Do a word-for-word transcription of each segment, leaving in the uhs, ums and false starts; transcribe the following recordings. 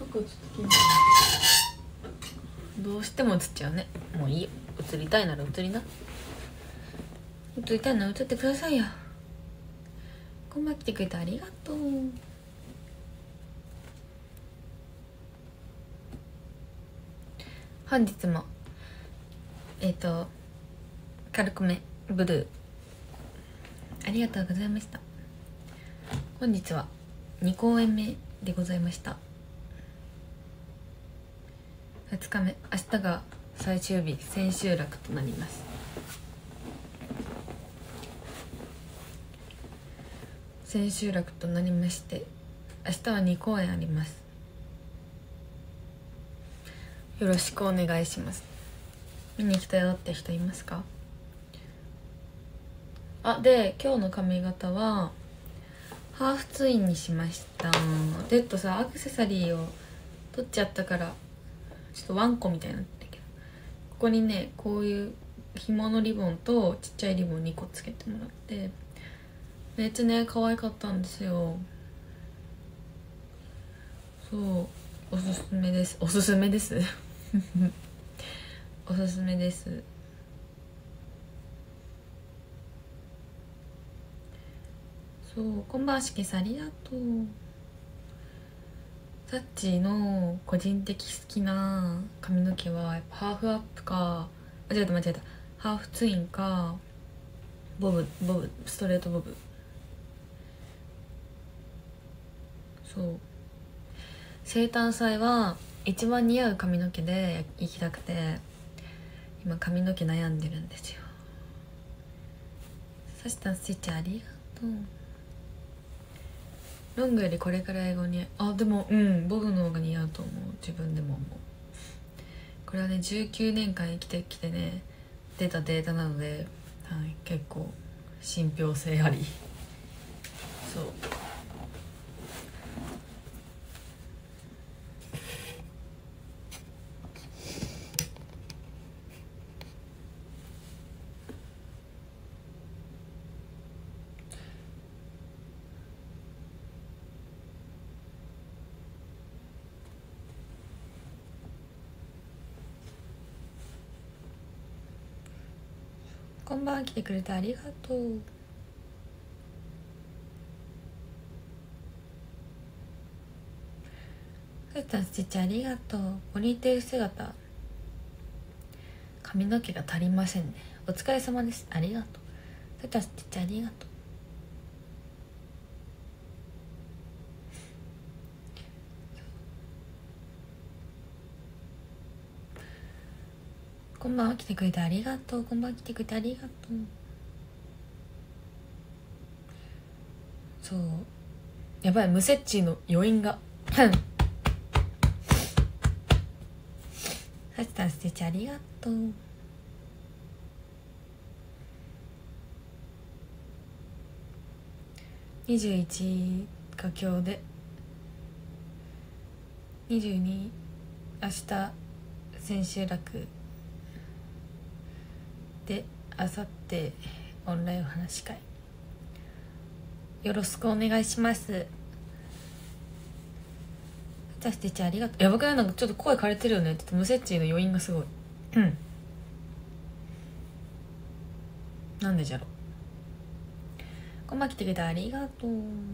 く映ってきます。どうしても映っちゃうね。もういいよ、映りたいなら映りな。映りたいなら映ってくださいよ。こんばんは、来てくれてありがとう。本日もえっ、ー、と軽くめブルーありがとうございました。本日はに公演目でございました。ふつかめ、明日が最終日、千秋楽となります。千秋楽となりまして、明日はに公演あります。よろしくお願いします。見に来たよって人いますか？あ、で今日の髪型はハーフツインにしました。デッドさ、アクセサリーを取っちゃったからちょっとワンコみたいになってるけど、ここにねこういう紐のリボンとちっちゃいリボンにこつけてもらって、めっちゃね可愛かったんですよ。そう、おすすめです。おすすめですおすすめです。そう、こんばんは、しけさんありがとう。サッチの個人的好きな髪の毛はやっぱハーフアップか、間違えた間違えた、ハーフツインかボブ、ボブ、ストレートボブ。そう生誕祭は一番似合う髪の毛で行きたくて、今髪の毛悩んでるんですよ。サシタンスイッチありがとう。ロングよりこれから英語に、あ、でもうんボブの方が似合うと思う。自分でも思う。これはねじゅうきゅうねんかん生きてきてね出たデータなので、はい、結構信憑性あり。そうこんばんは、来てくれてありがとう。ふーたんスティッチありがとう。ポニーテール姿、髪の毛が足りませんね。お疲れ様です。ありがとう。ふーたんスティッチありがとう。こんばんは、来てくれてありがとう。こんばんは、来てくれてありがとう。そう、やばい、ムセッチーの余韻がサチタンステッチありがとう。にじゅういちが今日でにじゅうに、明日千秋楽で、あさってオンラインお話し会、よろしくお願いします。私たちありがとう。やばくない？なんかちょっと声枯れてるよね。ちょっとムセッチーの余韻がすごい。うんなんでじゃろ。こんばんは、来てくれてありがとう。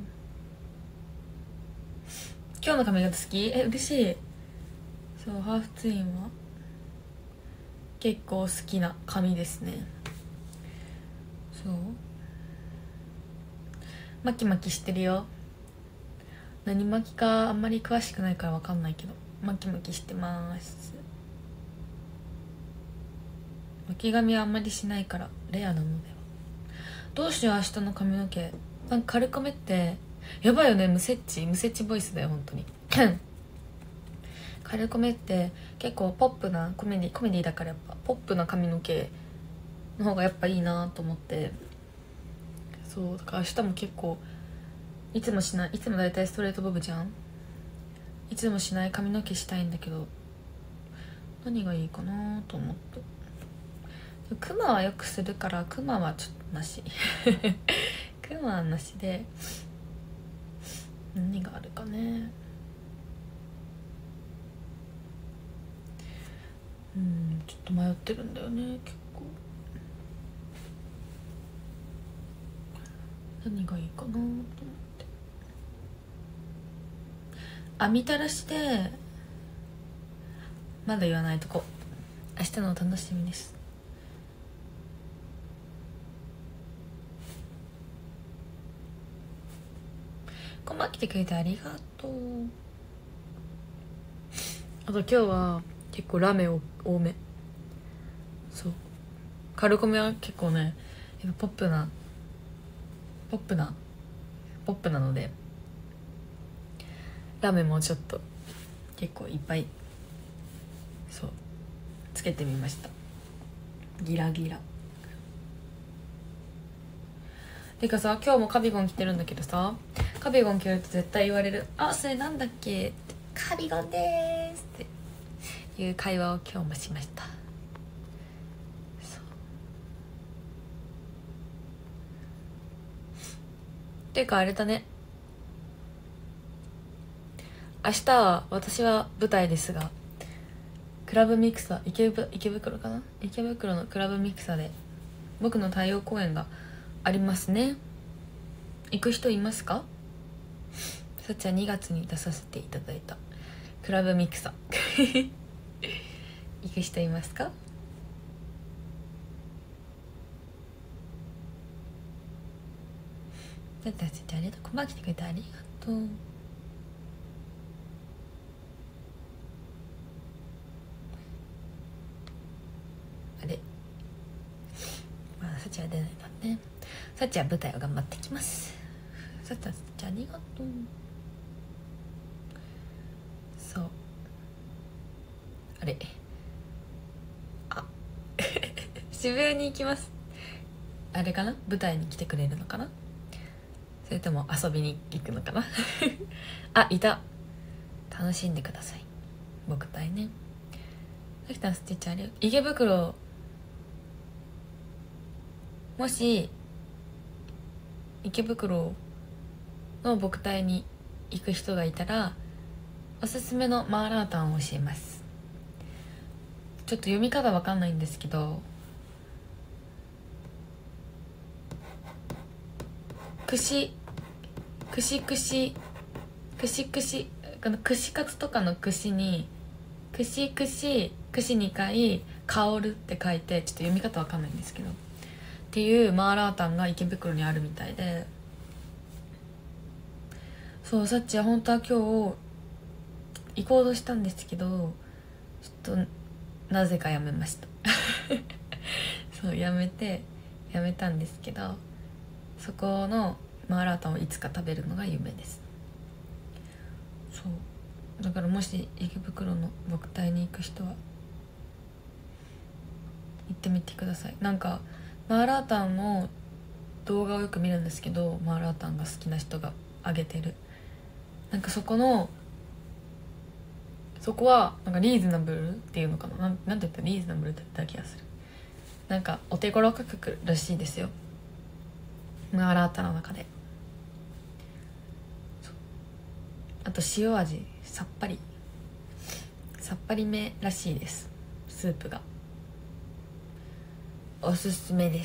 今日の髪型好き？え、嬉しい。そう、ハーフツインは結構好きな髪ですね。そうマキマキしてるよ。何巻きかあんまり詳しくないから分かんないけど、マキマキしてます。巻き髪はあんまりしないからレアなのでは。どうしよう明日の髪の毛。なんか軽くめってやばいよね。ムセッチムセッチボイスだよ本当に軽くめって結構ポップなコメディコメディだから、やっぱポップな髪の毛の方がやっぱいいなと思って、そうだから明日も結構いつもしない、いつもだいたいストレートボブじゃん。いつもしない髪の毛したいんだけど、何がいいかなと思って。クマはよくするからクマはちょっとなしクマはなしで、何があるかね。 うんちょっと迷ってるんだよね結構。何がいいかなと思って。あみたらしでまだ言わないとこ明日のお楽しみです。こんばん来てくれてありがとう。あと今日は結構ラメを多め。そうカルコメは結構ねやっぱポップなポップなポップなのでラメもちょっと結構いっぱいそうつけてみました。ギラギラてかさ、今日もカビゴン着てるんだけどさ、カビゴン着ると絶対言われる。あ、それなんだっけって、カビゴンでーすっていう会話を今日もしました。そうていうかあれだね、明日は私は舞台ですが、クラブミクサー 池, 池袋かな池袋のクラブミクサーで僕の太陽公演がありますね。行く人いますか？さっちゃんにがつに出させていただいたクラブミクサ行く人いますか？だってさっちゃんありがとう。こんばん来てくれてありがとう。あれまださっちゃんは出ないんだね。さっちゃん舞台を頑張ってきます。さっちゃんありがとう。そうあれあ渋谷に行きます。あれかな、舞台に来てくれるのかな、それとも遊びに行くのかなあ、いた。楽しんでください僕隊ね。さきたんスティッチあれ池袋、もし池袋の僕隊に行く人がいたらおすすめのマーラータンを教えます。ちょっと読み方わかんないんですけど、串串串串串この串カツとかの串に串串串にかい香るって書いて、ちょっと読み方わかんないんですけどっていうマーラータンが池袋にあるみたいで、そうさっちは本当は今日行こうとしたんですけどちょっとなぜかやめましたそうやめてやめたんですけど、そこのマーラータンをいつか食べるのが夢です。そうだからもし池袋の僕隊に行く人は行ってみてください。なんかマーラータンの動画をよく見るんですけど、マーラータンが好きな人が上げてる、なんかそこのそこはなんかリーズナブルっていうのかな、なんなんて言ったらリーズナブルって言った気がする。なんかお手頃価格らしいですよ、マーラータンの中で。あと塩味さっぱりさっぱりめらしいです。スープがおすすめです。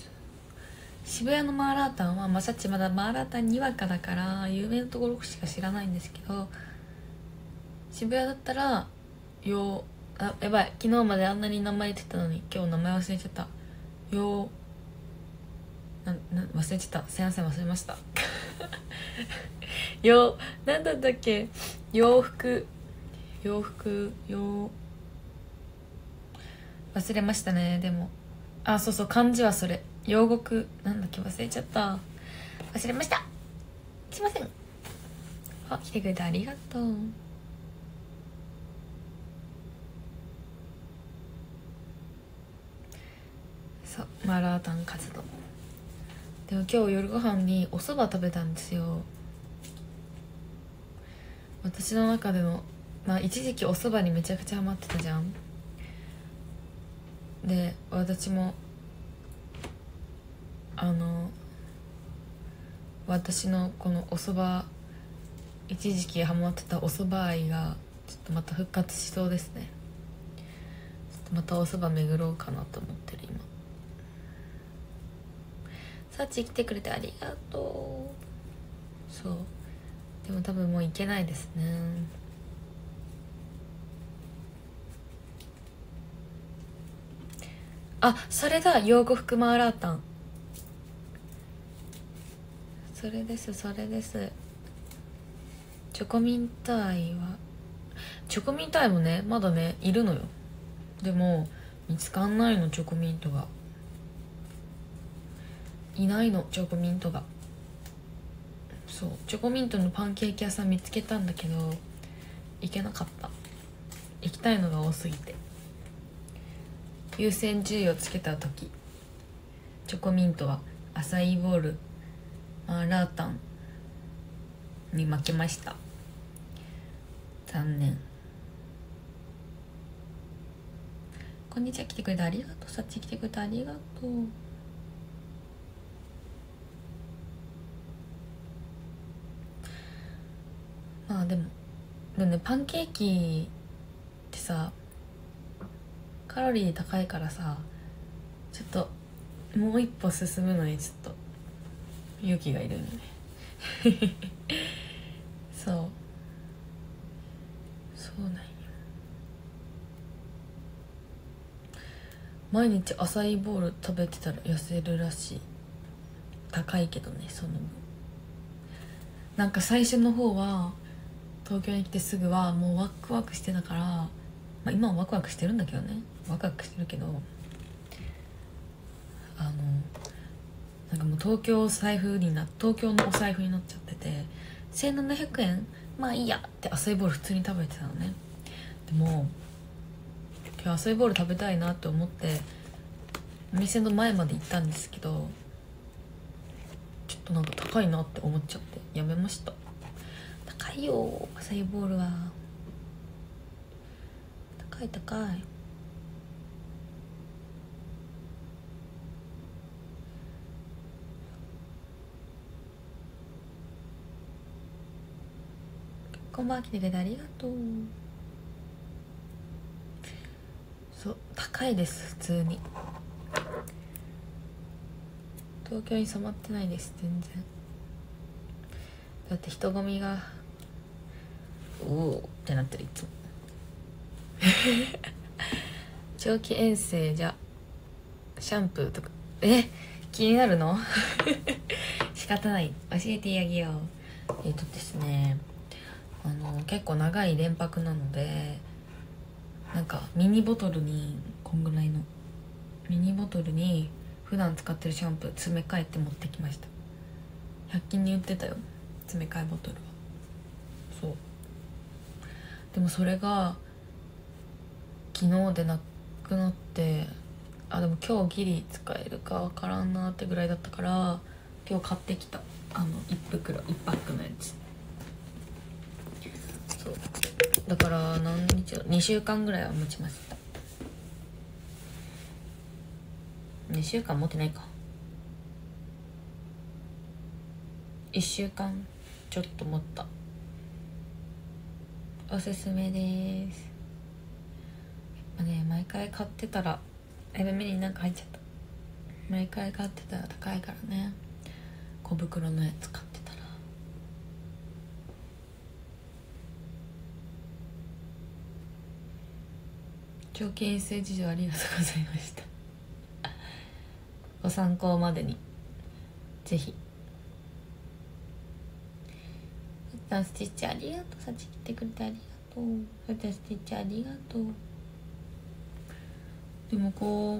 渋谷のマーラータンはまさっちまだマーラータンにわかだから有名なところしか知らないんですけど、渋谷だったらようあやばい昨日まであんなに名前言ってたのに今日名前忘れちゃった。ようなな忘れちゃった、すいません忘れましたようなんだったっけ、洋服洋服洋忘れましたね。でもあそうそう漢字はそれ、洋国なんだっけ忘れちゃった、忘れました、すいません。あ来てくれてありがとう。そうマーラータン活動でも今日夜ご飯にお蕎麦食べたんですよ。私の中でのまあ一時期お蕎麦にめちゃくちゃハマってたじゃん。で私もあの私のこのお蕎麦一時期ハマってたお蕎麦愛がちょっとまた復活しそうですね。 またおそば巡ろうかなと思ってる今。サチ来てくれてありがとう。そうでも多分もう行けないですね。あ、それだ、洋服マーラータン。それですそれです。チョコミントアイはチョコミントアイもねまだねいるのよ。でも見つかんないの、チョコミントがいないの。チョコミントがそうチョコミントのパンケーキ屋さん見つけたんだけど行けなかった。行きたいのが多すぎて優先順位をつけた時チョコミントはアサイーボールマーラータンに負けました。残念。こんにちは、来てくれてありがとう。さっち来てくれてありがとう。まあでもでもねパンケーキってさカロリー高いからさちょっともう一歩進むのにちょっと勇気がいるよねそうそうなんよ。毎日アサイーボール食べてたら痩せるらしい。高いけどねその分。なんか最初の方は東京に来てすぐはもうワクワクしてたから、まあ、今はワクワクしてるんだけどねワクワクしてるけどあのなんかもう東京財布にな東京のお財布になっちゃっててせんななひゃくえんまあいいやってアサイーボール普通に食べてたのね。でも今日アサイーボール食べたいなって思ってお店の前まで行ったんですけどちょっとなんか高いなって思っちゃってやめました。高いよアサイーボールは。高い高い。こんばんは、来てくれてありがとう。そう高いです普通に。東京に染まってないです全然。だって人混みがおおってなってるいつも長期遠征じゃシャンプーとかえ気になるの仕方ない教えてあげよう。えっとですねあの結構長い連泊なのでなんかミニボトルにこんぐらいのミニボトルに普段使ってるシャンプー詰め替えて持ってきました。ひゃく均に売ってたよ詰め替えボトルは。そうでもそれが昨日でなくなってあでも今日ギリ使えるかわからんなってぐらいだったから今日買ってきたあのいち袋いちパックのやつ。そうだから何日にしゅうかんぐらいは持ちました。にしゅうかん持ってないかいっしゅうかんちょっと持った。おすすめです。やっぱね毎回買ってたらえ目になんか入っちゃった。毎回買ってたら高いからね小袋のやつ買ってたら。長期遠征事情ありがとうございましたご参考までにぜひ。スティッチありがとう。さち来てくれてありがとう。スティッチありがとう。でもこ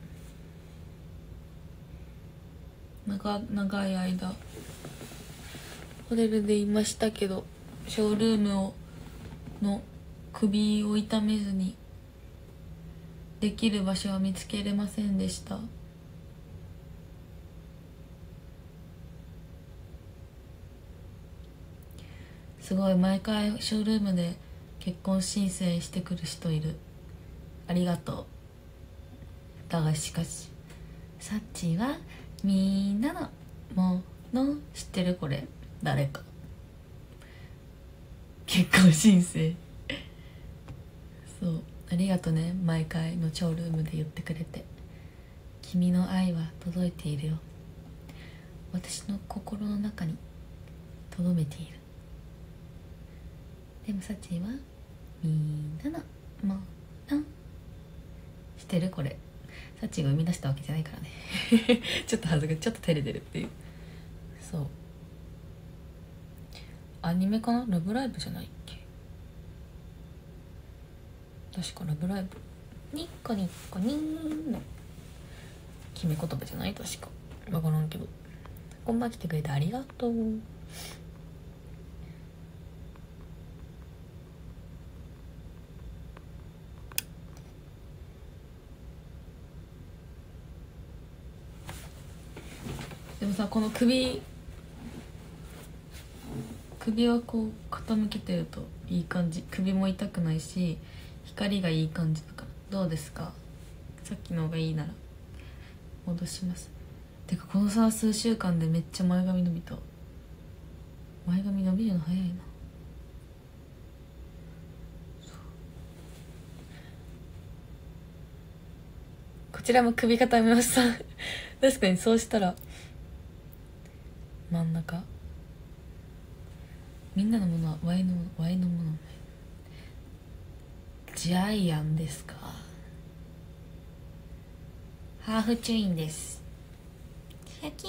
う長長い間ホテルでいましたけどショールームをの首を痛めずにできる場所は見つけれませんでした。すごい毎回ショールームで結婚申請してくる人いる。ありがとう。だがしかしサッチーはみんなのもの知ってる。これ誰か結婚申請そうありがとね、毎回のショールームで言ってくれて。君の愛は届いているよ、私の心の中に留めている。でもサチはみんなのものしてる。これサチが生み出したわけじゃないからねちょっと恥ずかしい、ちょっと照れてるっていう。そう、アニメかな、ラブライブじゃないっけ、確かラブライブ、ニッコニッコニーの決め言葉じゃない、確か分からんけど。こんばん来てくれてありがとう。でもさ、この首首はこう傾けてるといい感じ、首も痛くないし光がいい感じだから。どうですか、さっきの方がいいなら戻します。てかこのさ数週間でめっちゃ前髪伸びた。前髪伸びるの早いな。こちらも首固めました確かにそうしたら真ん中、みんなのものはワイのワイのもの。ジャイアンですか。ハーフチュインです。シャキーン。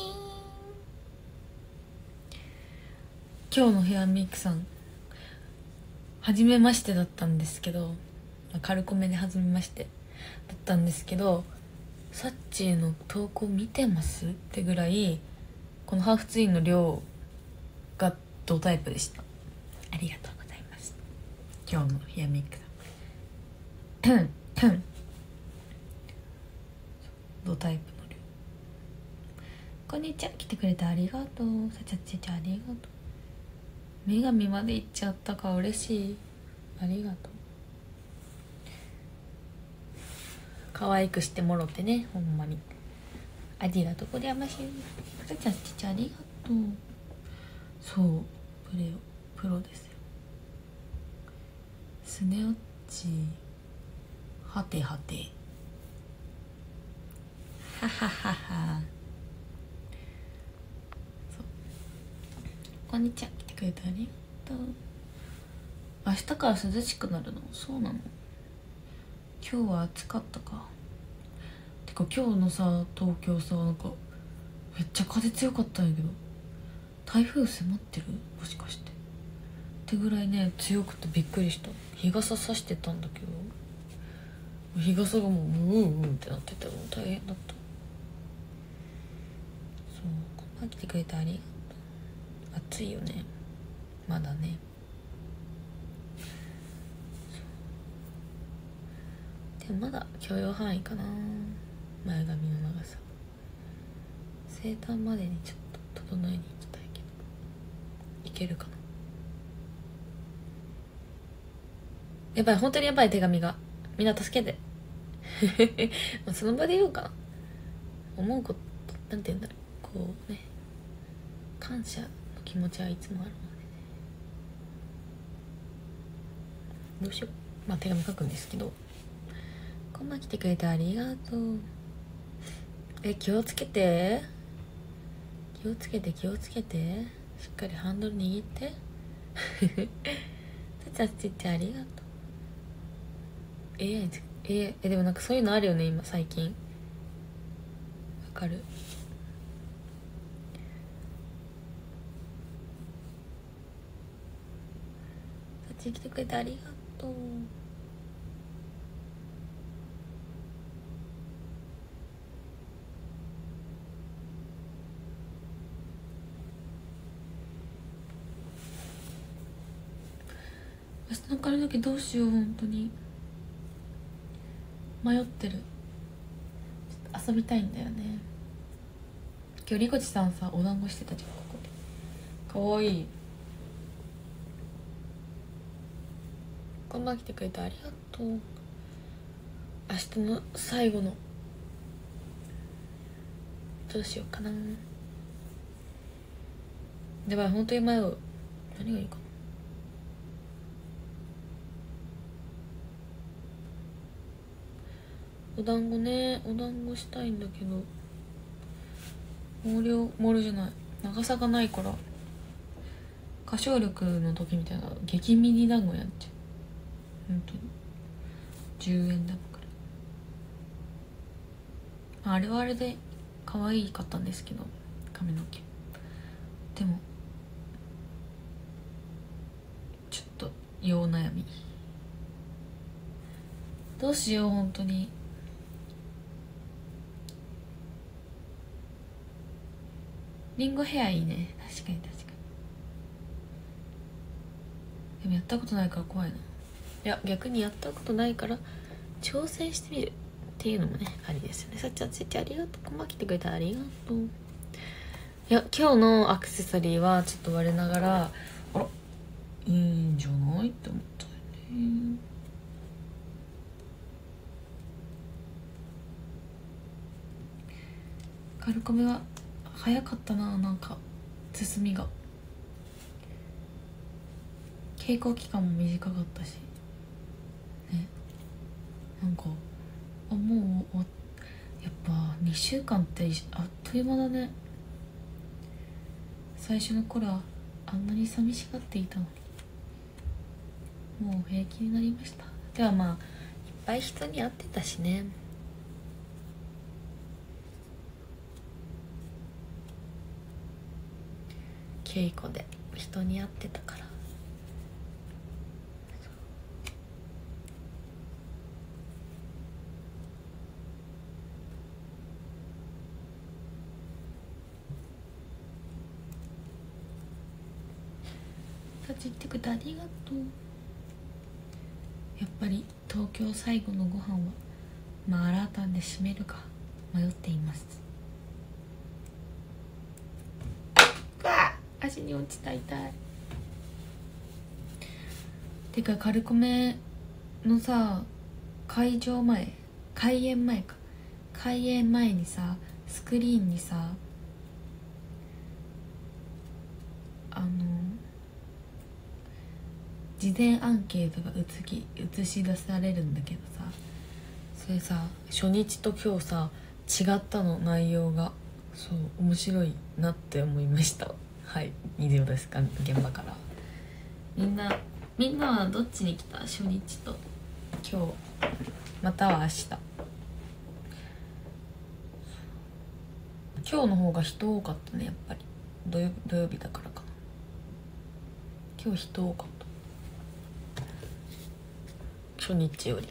今日のヘアメイクさん初めましてだったんですけど、軽くめで初めましてだったんですけど、サッチーの投稿見てますってぐらいこのハーフツインの量がドタイプでした。ありがとうございます。今日のヘアメイクさんドタイプの量。こんにちは、来てくれてありがとう。さちゃちゃちゃありがとう。女神まで行っちゃったか、嬉しい。ありがとう。可愛くしてもろてね、ほんまにありがとう。これやましい。さちゃちゃちゃありがとう。そうプレオプロですよ。スネオッチはてはてはははは。そう、こんにちは、来てくれてありがとう。明日から涼しくなるの？そうなの？今日は暑かったか。てか今日のさ東京さ、なんかめっちゃ風強かったんやけど、台風迫ってる？もしかしてってぐらいね強くてびっくりした。日傘さしてたんだけど、日傘がもううんうんってなってて、もう大変だった。そう、こんな来てくれてありがとう。暑いよねまだね。でもまだ許容範囲かな、前髪の長さ。セーターまでにちょっと整えに行きたいけど、いけるかな。やばい、本当にやばい、手紙が。みんな助けてその場で言おうかな。思うこと、なんて言うんだろう、こうね、感謝の気持ちはいつもあるのでね。どうしよう。まあ手紙書くんですけど、こんばん来てくれてありがとう。え、気をつけて気をつけて気をつけて、しっかりハンドル握ってさちゃちっちゃありがとう。 エーアイ ええでもなんかそういうのあるよね今最近。わかる。さっち来てくれてありがとう。明日の髪の毛どうしよう、本当に迷ってる。ちょっと遊びたいんだよね。今日リコチさんさお団子してたじゃん、ここで。かわいい。こんばん来てくれてありがとう。明日の最後のどうしようかな。やばい、本当に迷う。何がいいかな。 お団子ね、お団子したいんだけど毛量毛量じゃない、長さがないから歌唱力の時みたいな激ミニ団子やっちゃう。本当にじゅうえん玉くらい。あれはあれで可愛かったんですけど、髪の毛でもちょっと用悩み。どうしよう本当に。リンゴヘアいいね。確かに確かに。でもやったことないから怖いな。いや逆にやったことないから挑戦してみるっていうのもねありですよね。さっちゃんついてありがとう。コマ来てくれてありがとう。いや今日のアクセサリーはちょっと我ながらあらいいんじゃないって思ったよね。カルコメは早かったな。なんか進みが稽古期間も短かったしね。なんかあもうやっぱにしゅうかんってあっという間だね。最初の頃はあんなに寂しがっていたのにもう平気になりました。ではまあいっぱい人に会ってたしね。稽古で人に会ってたから。立ちってくれてありがとう。やっぱり東京最後のご飯はマーラータンで締めるか迷っています。わあ足に落ちた、痛い。てかカルコメのさ会場前開演前か開演前にさスクリーンにさあの事前アンケートが映き映し出されるんだけどさ、それさ初日と今日さ違ったの内容が。そう面白いなって思いました。はい以上ですか現場から。みんなみんなはどっちに来た？初日と今日または明日。今日の方が人多かったねやっぱり。土曜、土曜日だからかな。今日人多かった初日より。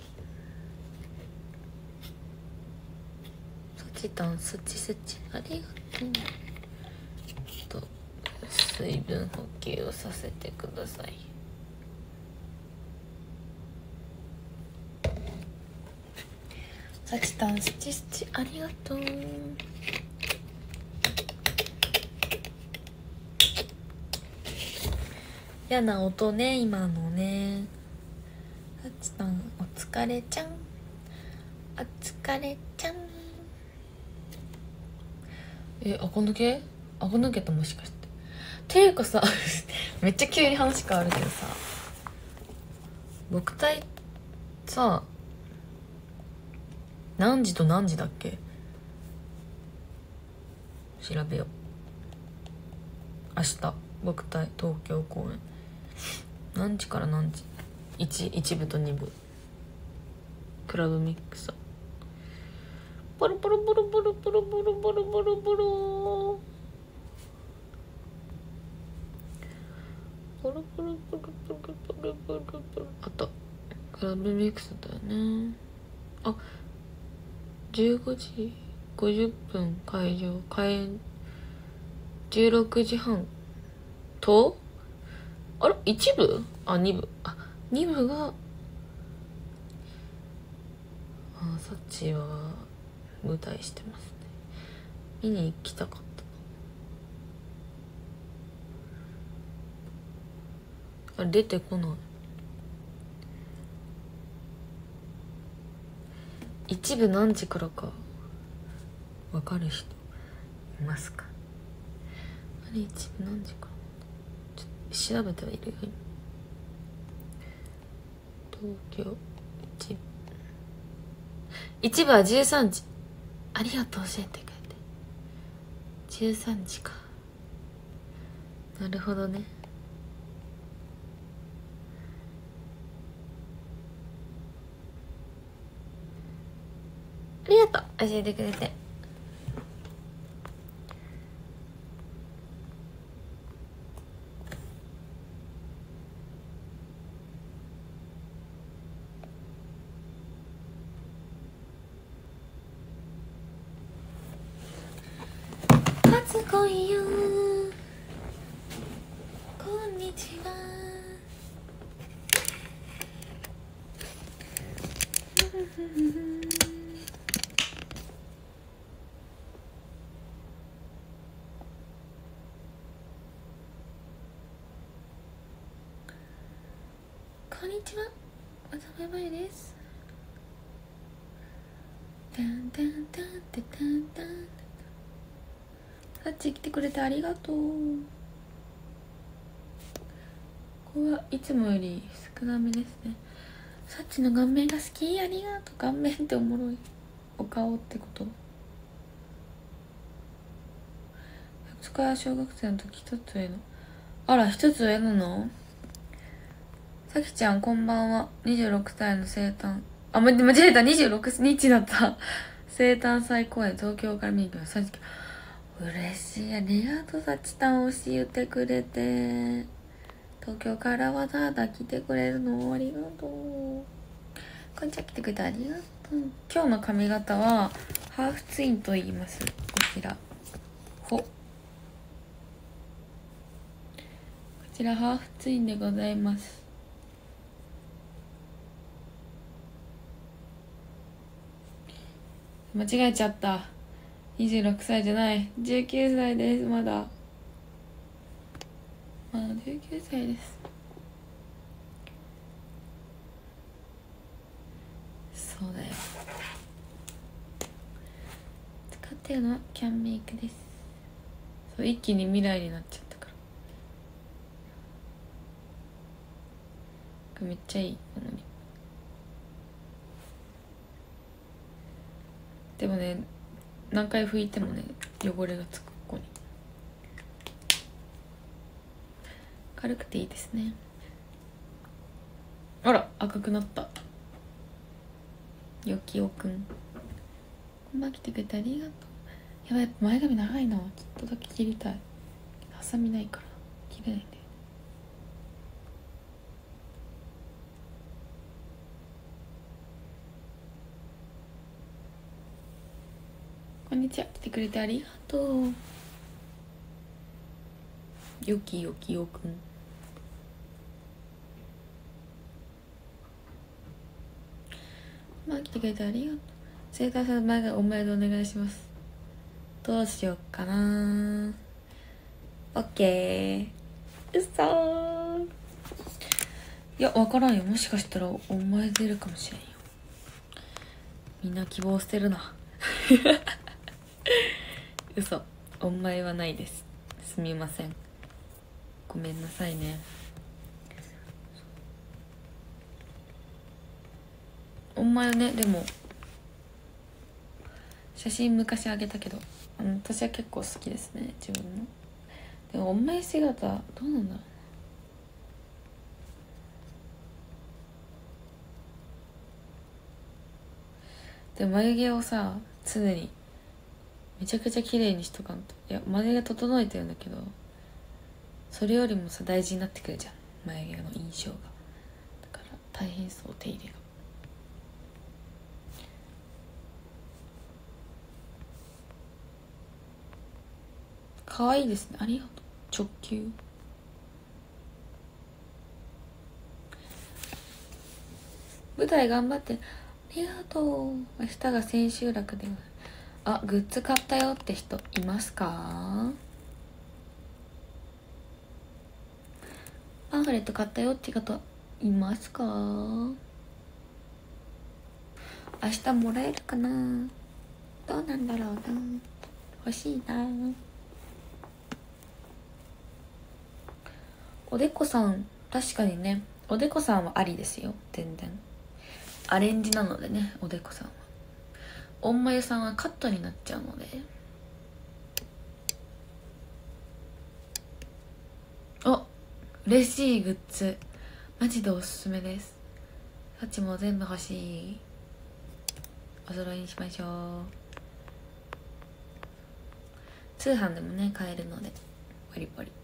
そちたんそちそちありがとう。と水分補給をさせてください。さちたんそちそちありがとう。嫌な音ね今のね。さちたんお疲れちゃんお疲れちゃん。えあこ抜けあこ抜けたもしかして。ていうかさめっちゃ急に話変わるけどさ、僕体さ何時と何時だっけ？調べよう。明日僕体東京公演何時から何時？ 1, 1部とに部クラブミックスボロボロボロボロボロボロボロボロボロボロボロボロボロボロボロボロ。あったクラブミックスだよね。あじゅうごじごじゅっぷん会場開演じゅうろくじはんとあれ一部あ二部あ二部があサッチは舞台してますね。見に行きたかった。あ出てこない。一部何時からか分かる人いますか？あれ一部何時からちょっと調べてはいるよ今。東京一部一部はじゅうさんじ。ありがとう、教えてくれて。じゅうさんじか。なるほどね。ありがとう、教えてくれて。初恋よ、こんにちは。こんにちは、渡辺舞です。タンタンタンタタンタン。さっち来てくれてありがとう。ここはいつもより少なめですね。さっちの顔面が好き、ありがとう。顔面っておもろい。お顔ってこと。ふつかは小学生の時一つ上の。あら、一つ上なの？さきちゃんこんばんは。にじゅうろくさいの生誕。あ、間違えた。にじゅうろくにちだった。生誕祭公演、東京から見に来ました。嬉しい。ありがとう、さちたん教えてくれて。東京からわざわざ来てくれるのありがとう。こんにちは、来てくれてありがとう。今日の髪型はハーフツインと言います。こちら。ほ。こちらハーフツインでございます。間違えちゃった。にじゅうろくさいじゃない。じゅうきゅうさいです。まだ。まだじゅうきゅうさいです。そうだよ。使ってるのはキャンメイクです。そう、一気に未来になっちゃったから。めっちゃいい。このにでもね、何回拭いてもね、汚れがつく。ここに軽くていいですね。あら、赤くなった。よきおくん、こんばんは。来てくれてありがとう。やばい、やっぱ前髪長いな。ちょっとだけ切りたい。ハサミないから切れないんで。こんにちは、来てくれてありがとう。よきよきおくん、まあ来てくれてありがとう。生誕祭前がお前でお願いします。どうしよっかな。オッケー。うそー。いや、わからんよ。もしかしたらお前出るかもしれんよ。みんな希望してるな。嘘、お前はないです。すみません、ごめんなさいね。お前はね、でも写真昔あげたけど、あの私は結構好きですね、自分の。でもお前姿どうなんだろう。でも眉毛をさ、常にめちゃくちゃ綺麗にしとかんと。いや、眉毛整えてるんだけど、それよりもさ大事になってくるじゃん、眉毛の印象が。だから大変そう、手入れが。可愛いですね、ありがとう。直球。舞台頑張ってありがとう。明日が千秋楽で。あ、グッズ買ったよって人いますか？パンフレット買ったよって方いますか？明日もらえるかな。どうなんだろうな、欲しいな。おでこさん、確かにね、おでこさんはありですよ、全然。アレンジなのでね、おでこさんは。 おんまゆさんはカットになっちゃうので。お、嬉しいグッズマジでおすすめです。さっちも全部欲しい。お揃いにしましょう。通販でもね買えるのでポリポリ。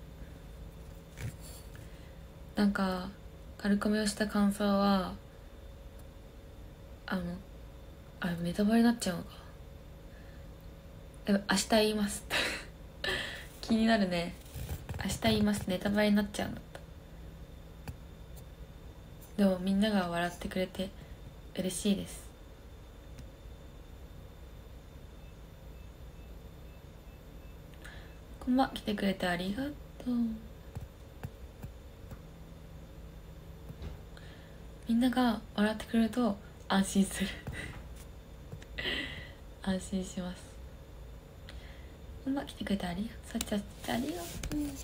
なんか軽くめをした感想はあのあネタバレになっちゃうのか。でも明日言います気になるね。明日言います。ネタバレになっちゃうんだった。でもみんなが笑ってくれて嬉しいです。こんばんは、来てくれてありがとう。みんなが笑ってくれると安心する安心します。こんばんは、来てくれてありがとう。さっちゃってありがとう。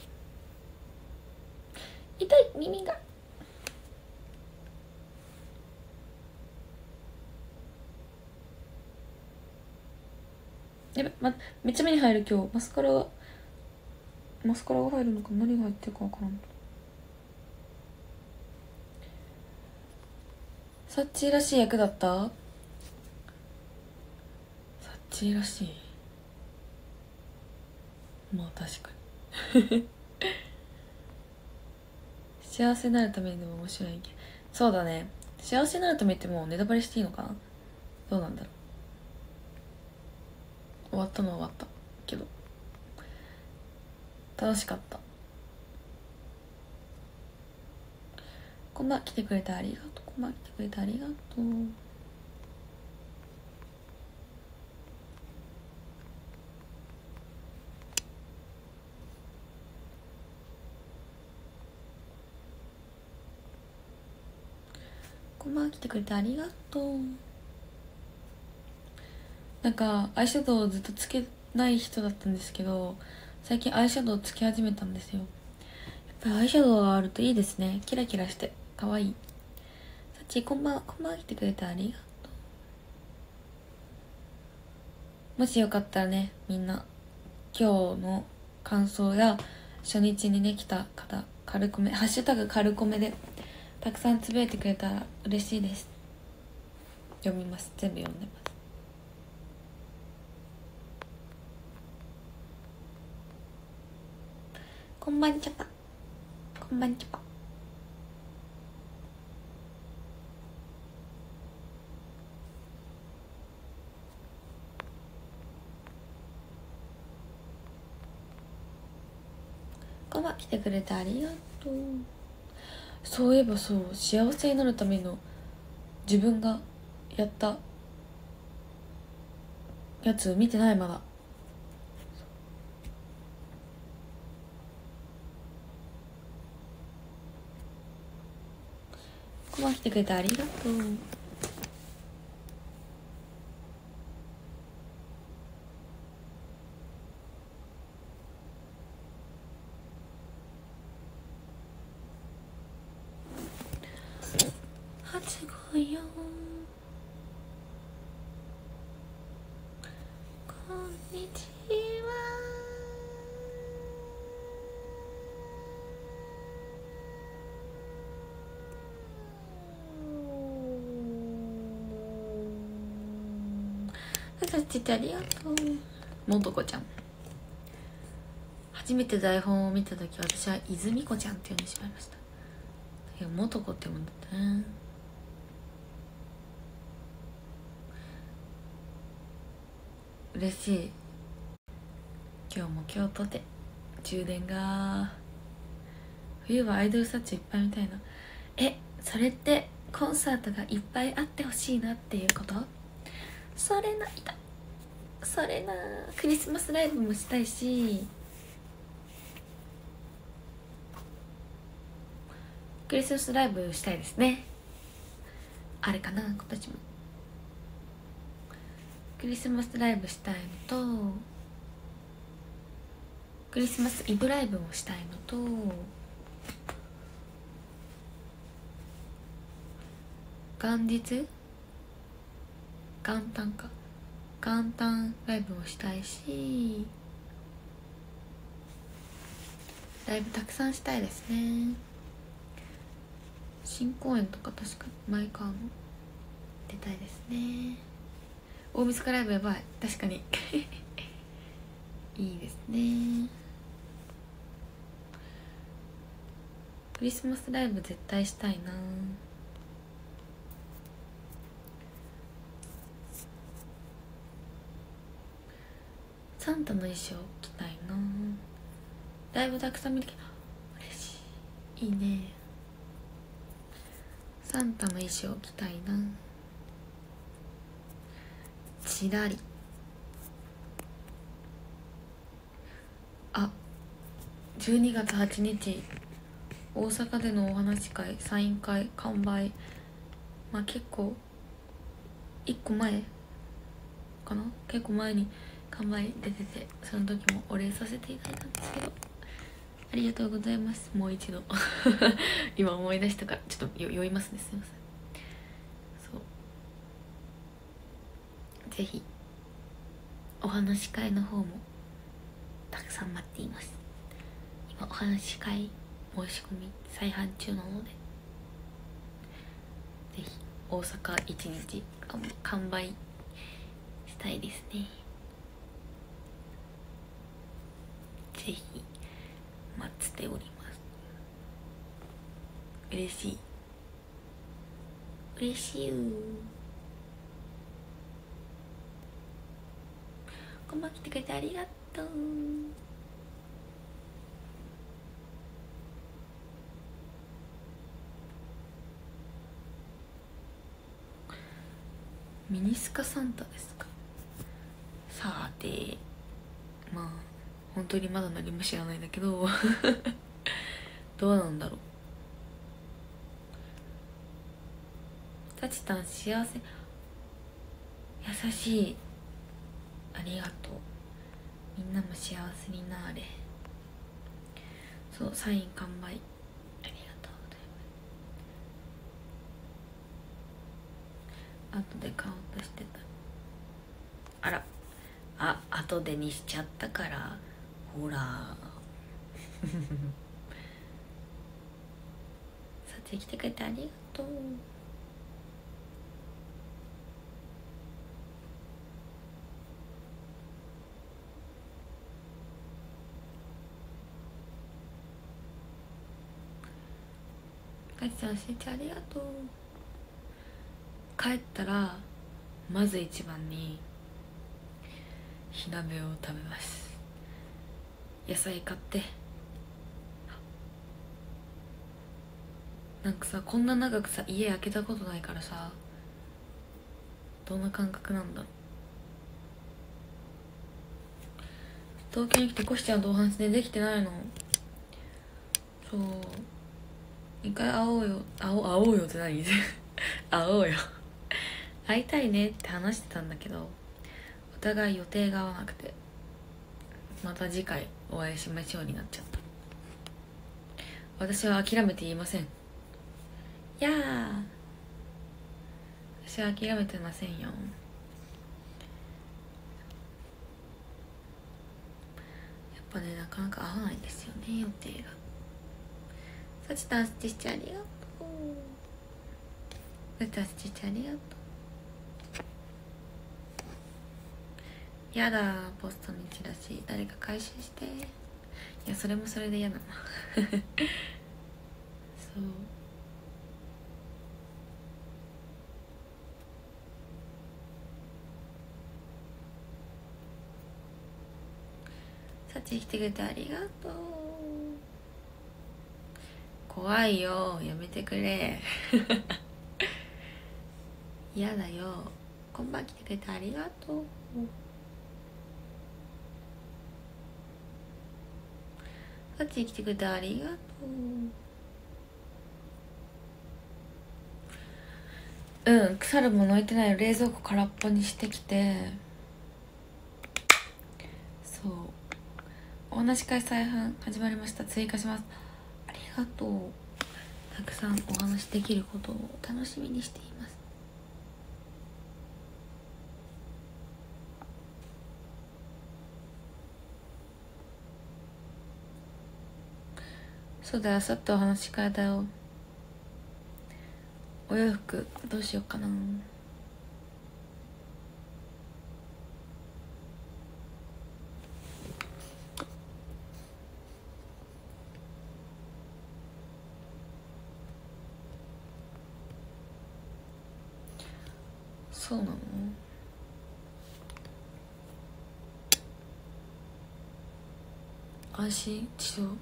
痛い耳が。やべ、ま、めっちゃ目に入る今日。マスカラがマスカラが入るのか何が入ってるか分からん。サッチーらしい役だった？サッチーらしい。まあ確かに幸せになるためにでも面白いけど。そうだね、幸せになるためってもうネタバレしていいのかな。どうなんだろう。終わったのは終わったけど楽しかった。こんばんは、来てくれてありがとう。こんばんは、来てくれてありがとう。こんばんは、来てくれてありがとう。なんかアイシャドウをずっとつけない人だったんですけど、最近アイシャドウつけ始めたんですよ。やっぱりアイシャドウがあるといいですね。キラキラして可愛い。さっちこんばんは、こんばんは、来てくれてありがとう。もしよかったらね、みんな今日の感想や初日にね来た方、軽コメハッシュタグ軽コメでたくさんつぶやいてくれたら嬉しいです。読みます。全部読んでます。こんばんちゃぱ、こんばんちゃぱ。こんばんは、来てくれてありがとう。そういえばそう、幸せになるための自分がやったやつ見てない。まだ。こんばんは、来てくれてありがとう。初恋よ、こんにちは。さっちってありがとう。もとこちゃん、初めて台本を見た時私は泉子ちゃんって呼んでしまいました。いや、もとこって呼んだったね。嬉しい。今日も京都で充電が。冬はアイドルサッチいっぱい見たいな。え、それってコンサートがいっぱいあってほしいなっていうこと？それな、いたそれな。クリスマスライブもしたいし、クリスマスライブしたいですね。あれかな、今年もクリスマスライブしたいのと、クリスマスイブライブもしたいのと、元日元旦か元旦ライブもしたいし、ライブたくさんしたいですね。新公演とか確か前川も出たいですね。大晦日ライブやばい、確かにいいですね。クリスマスライブ絶対したいな。サンタの衣装着たいな。ライブたくさん見るけど嬉しい。いいね。サンタの衣装着たいな。ちらり。あ、じゅうにがつはちにち大阪でのお話し会、サイン会、完売、まあ結構いっこまえかな、結構前に完売出てて、その時もお礼させていただいたんですけど、ありがとうございます。もう一度今思い出したからちょっとよ酔いますね、すいません。そう、ぜひお話し会の方もたくさん待っています。今お話し会申し込み再販中なので、ぜひ大阪一日完売したいですね。ぜひ待っております。嬉しい嬉しい。こんばん来てくれてありがとう。ミニスカサンタですか。さて、まあ本当にまだ何も知らないんだけどどうなんだろう。タチタン幸せ、優しい、ありがとう。みんなも幸せになれ。そう、サイン完売、ありがとうございます。後で買おうとしてた。あら、あ、後でにしちゃったから、ほらさて来てくれてありがとう。タチさんしーちゃんありがとう。帰ったらまず一番に火鍋を食べます。野菜買って、なんかさ、こんな長くさ家開けたことないからさ、どんな感覚なんだろう。東京に来てコシちゃんとお話でできてないの。そう、一回会おうよ。会おう、会おうよって何会おうよ会いたいねって話してたんだけど、お互い予定が合わなくて、また次回お会いしましょうになっちゃった。私は諦めて言いません。いやー、私は諦めてませんよ。やっぱね、なかなか合わないんですよね、予定が。サチタンスティッチありがとう。サチタンスティッチありがとう。やだ、ポストにチラシ誰か回収して。いや、それもそれで嫌だなそう、サチ来てくれてありがとう。怖いよ、やめてくれ嫌だよ。こんばん来てくれてありがとう。サチ来てくれてありがとう。うん、腐るもの置いてないよ。冷蔵庫空っぽにしてきて、そう、お話し会再販始まりました。追加します。ありがとう。たくさんお話できることを楽しみにしています。 そうだよ、あさってお話し会だよ。お洋服どうしようかな。そうなの？安心しよう。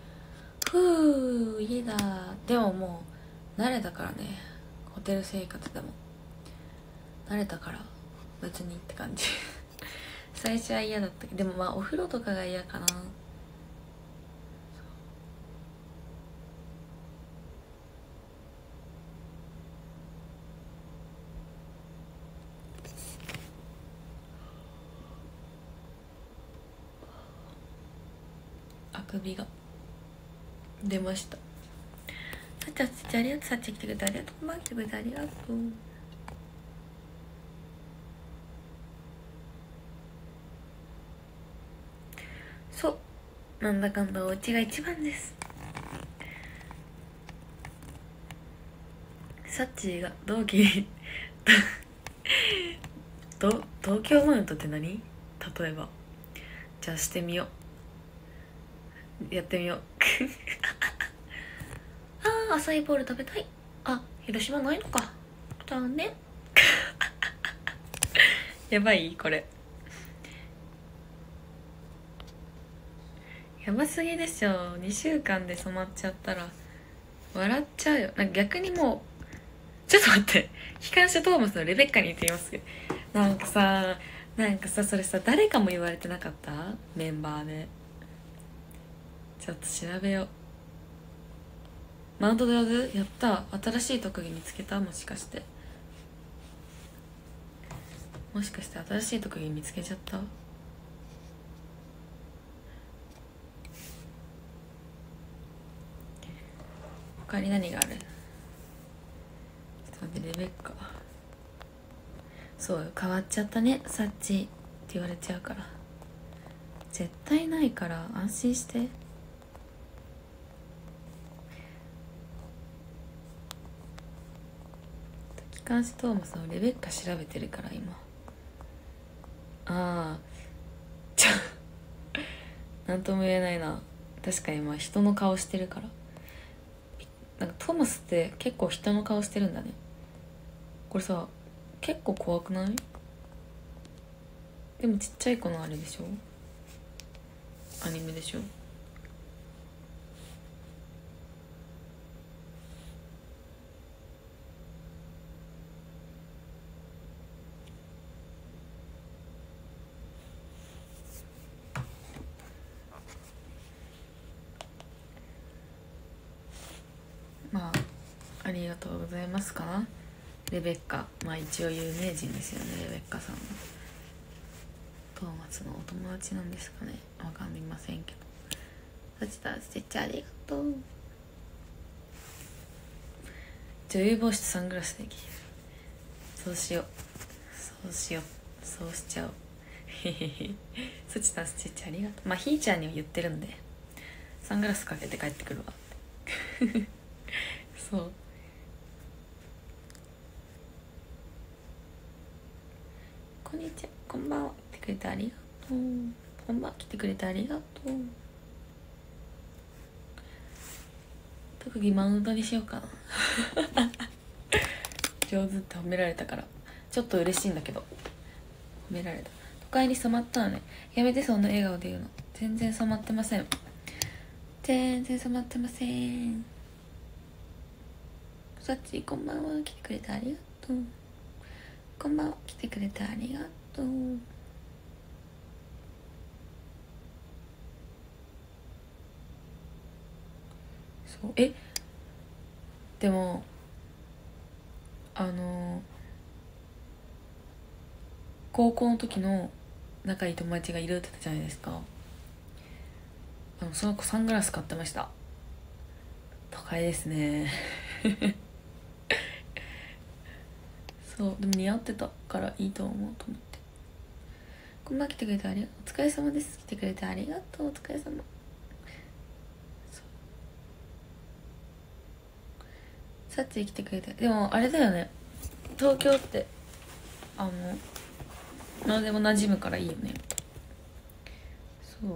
ふう、家だ。でももう慣れたからね、ホテル生活でも慣れたから別にって感じ最初は嫌だったけど、でもまあお風呂とかが嫌かな。あくびが出ました。さっちゃん、さっちゃんありがとう。さっちゃん来てくれてありがとう。まあ来てくれてありがとう。そうなんだかんだお家が一番です。サッチーが同期にど東京マウントって何？例えばじゃあしてみよう、やってみようあー、アサイーボール食べたい。あ、広島ないのか。だねやばい、これやばすぎでしょ。にしゅうかんで染まっちゃったら笑っちゃうよ。なんか逆にもうちょっと待って、機関車トーマスのレベッカに言ってみますけど、なんかさなんかさそれさ誰かも言われてなかった？メンバーで。ちょっと調べよう。マウントドラズやった。新しい特技見つけた？もしかしてもしかして新しい特技見つけちゃった？他に何がある？ちょっと待って、レベッカ。そうよ、変わっちゃったねサッチって言われちゃうから。絶対ないから安心して。機関士トーマスのレベッカ調べてるから今。ああちょなんとも言えないな。確かにまあ人の顔してるから。なんかトーマスって結構人の顔してるんだね。これさ結構怖くない？でもちっちゃい子のあれでしょ、アニメでしょ。まあありがとうございますかな。レベッカ、まあ一応有名人ですよね、レベッカさんは。トーマスのお友達なんですかね、わかりませんけど。そしたらめっちゃありがとう。女優帽子とサングラスできる。そうしようそうしようそうしちゃおうへへへ。そちたんステッチありがとう。まあひーちゃんには言ってるんでサングラスかけて帰ってくるわってそう。こんにちは、こんばんは。来てくれてありがとう。こんばんは、来てくれてありがとう。特技マウントにしようかな上手って褒められたからちょっと嬉しいんだけど。褒められた。都会に染まったのね。やめてそんな笑顔で言うの。全然染まってません。全然染まってません。さっちこんばんは、来てくれてありがとう。こんばんは、来てくれてありがとう。そう、えでもあの高校の時の仲いい友達がいるって言ったじゃないですか。あのその子サングラス買ってました。都会ですねそうでも似合ってたからいいと思うと思って。こんばんは、来てくれてありがとう。お疲れ様です。来てくれてありがとう。お疲れ様。 サッチ来てくれて。でもあれだよね、東京ってあの何でも馴染むからいいよね。そう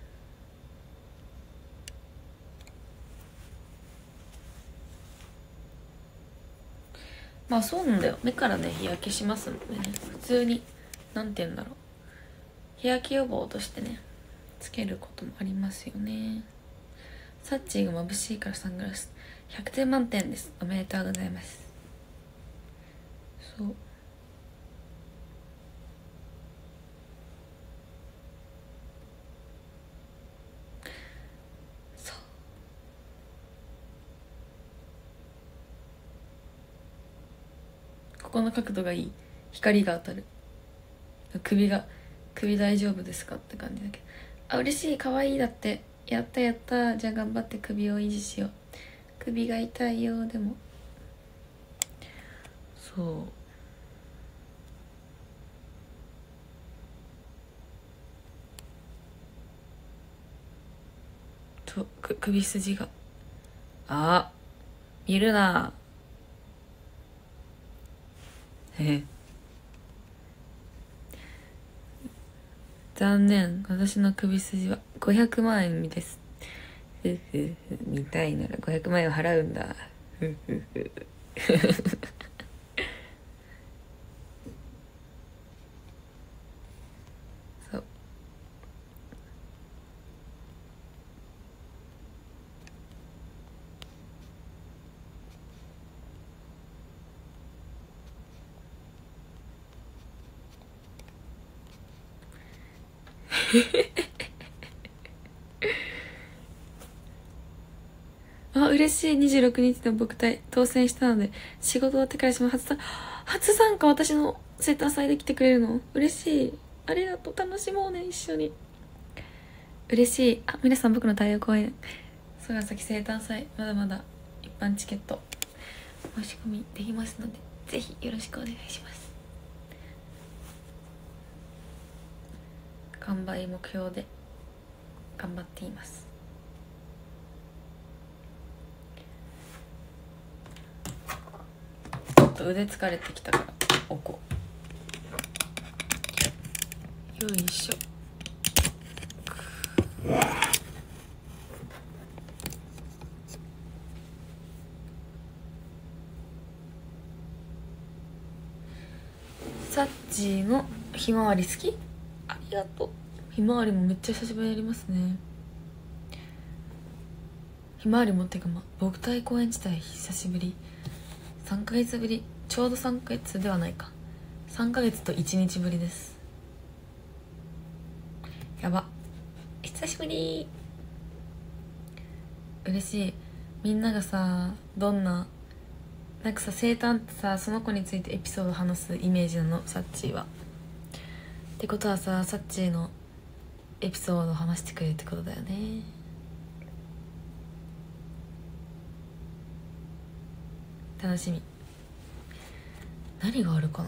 まあそうなんだよ、目からね日焼けしますのでね、普通になんて言うんだろう、日焼け予防としてねつけることもありますよね。サッチーが眩しいからサングラスひゃくてん満点です。おめでとうございます。そうそうここの角度がいい、光が当たる。首が首大丈夫ですかって感じだけど、あ嬉しい、可愛いだって、やったやった、じゃあ頑張って首を維持しよう。首が痛いよ。でもそうとく首筋があ見るなへ残念、私の首筋はごひゃくまん円です。ふふふ見たいならごひゃくまん円を払うんだ。ふふふそうあ嬉しい、にじゅうろくにちの僕対当選したので仕事終わってからしも初参初参加、私の生誕祭で来てくれるの嬉しい、ありがとう、楽しもうね一緒に。嬉しい。あ皆さん僕の太陽公演菅崎生誕祭まだまだ一般チケット申し込みできますのでぜひよろしくお願いします。完売目標で頑張っています。ちょっと腕疲れてきたからおこよいしょ。サッチーのひまわり好き？ありがとう。ひまわりもめっちゃ久しぶりにやりますね。ひまわりもってかま僕対公演自体久しぶり、さんかげつぶり、ちょうどさんかげつではないか、さんかげつといちにちぶりです。やば久しぶり。嬉しい。みんながさどんななんかさ生誕ってさその子についてエピソード話すイメージなのサッチーは。ってことはさサッチーのエピソードを話してくれるってことだよね。楽しみ。何があるかな。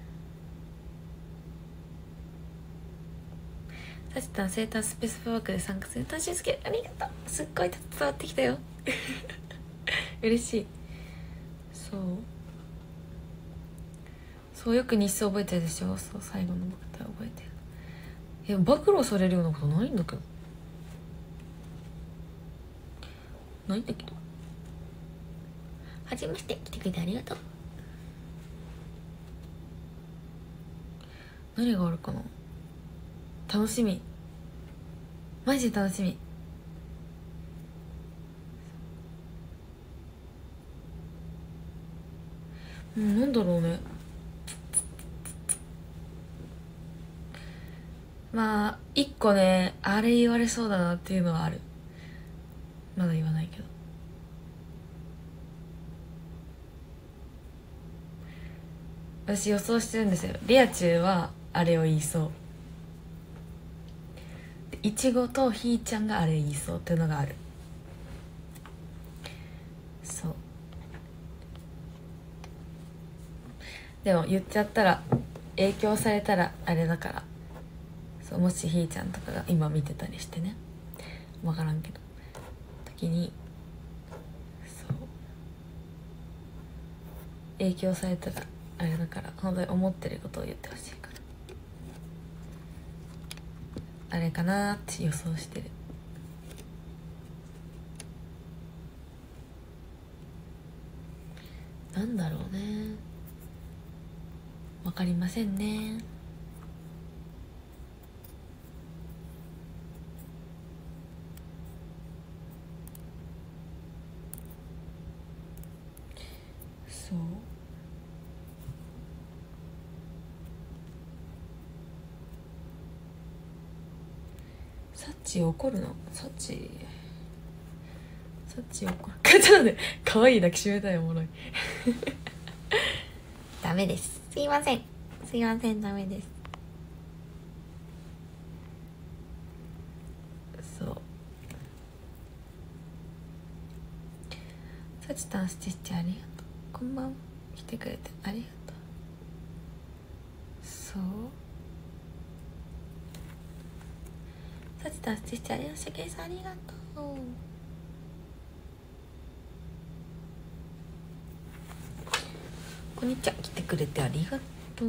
サチタン生誕スペースワークで参加する楽しいすけありがとう。すっごい伝わってきたよ嬉しい。そうそうよく日数覚えてるでしょ。そう最後の僕って覚えてる。いや暴露されるようなことないんだけどないんだけど。はじめまして来てくれてありがとう。何があるかな。楽しみ、マジで楽しみ。うん、なんだろうね。まあ一個ねあれ言われそうだなっていうのはある。まだ言わないけど私予想してるんですよ。リアチュウはあれを言いそう、いちごとひーちゃんがあれ言いそうっていうのがある。そうでも言っちゃったら影響されたらあれだから、そうもしひーちゃんとかが今見てたりしてね分からんけど時にそう影響されたらあれだから、本当に思ってることを言ってほしいから、あれかなって予想してる。なんだろうね、わかりませんね。そう、サッチ怒るの？サッチサッチ怒るちょっと待って、可愛い抱きしめたい、おもろいダメです、すいませんすいません、ダメです。そう、サチタンスティッチありがとう。こんばんは、来てくれてありがとう。そう、サチタンスティッチありがとう。シャケイさんありがとう。こんにちは、来てくれてありがとう。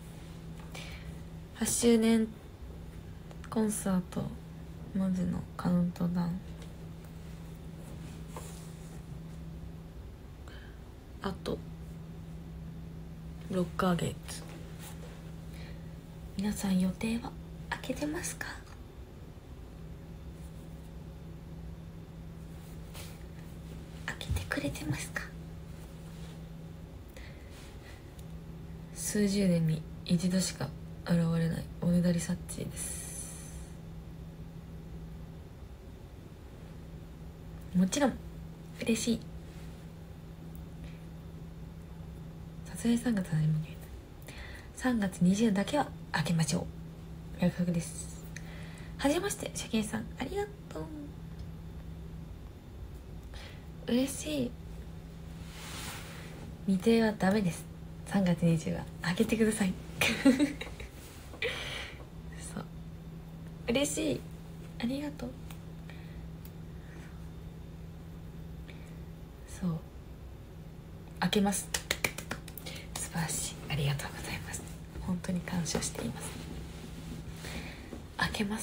はちしゅうねんコンサートまでのカウントダウン、あとろっかげつ。皆さん予定は空けてますか？空けてくれてますか？数十年に一度しか現れないおねだりサッチーです。もちろん嬉しい。撮影さんがつ何も見えない。さんがつにじゅうだけは開けましょう。約束です。はじめまして、シャケイさんありがとう。嬉しい。未定はダメです。さんがつにじゅうは開けてくださいそう、嬉しい、ありがとう。そう、開けます。素晴らしい、ありがとうございます。本当に感謝しています。開けます。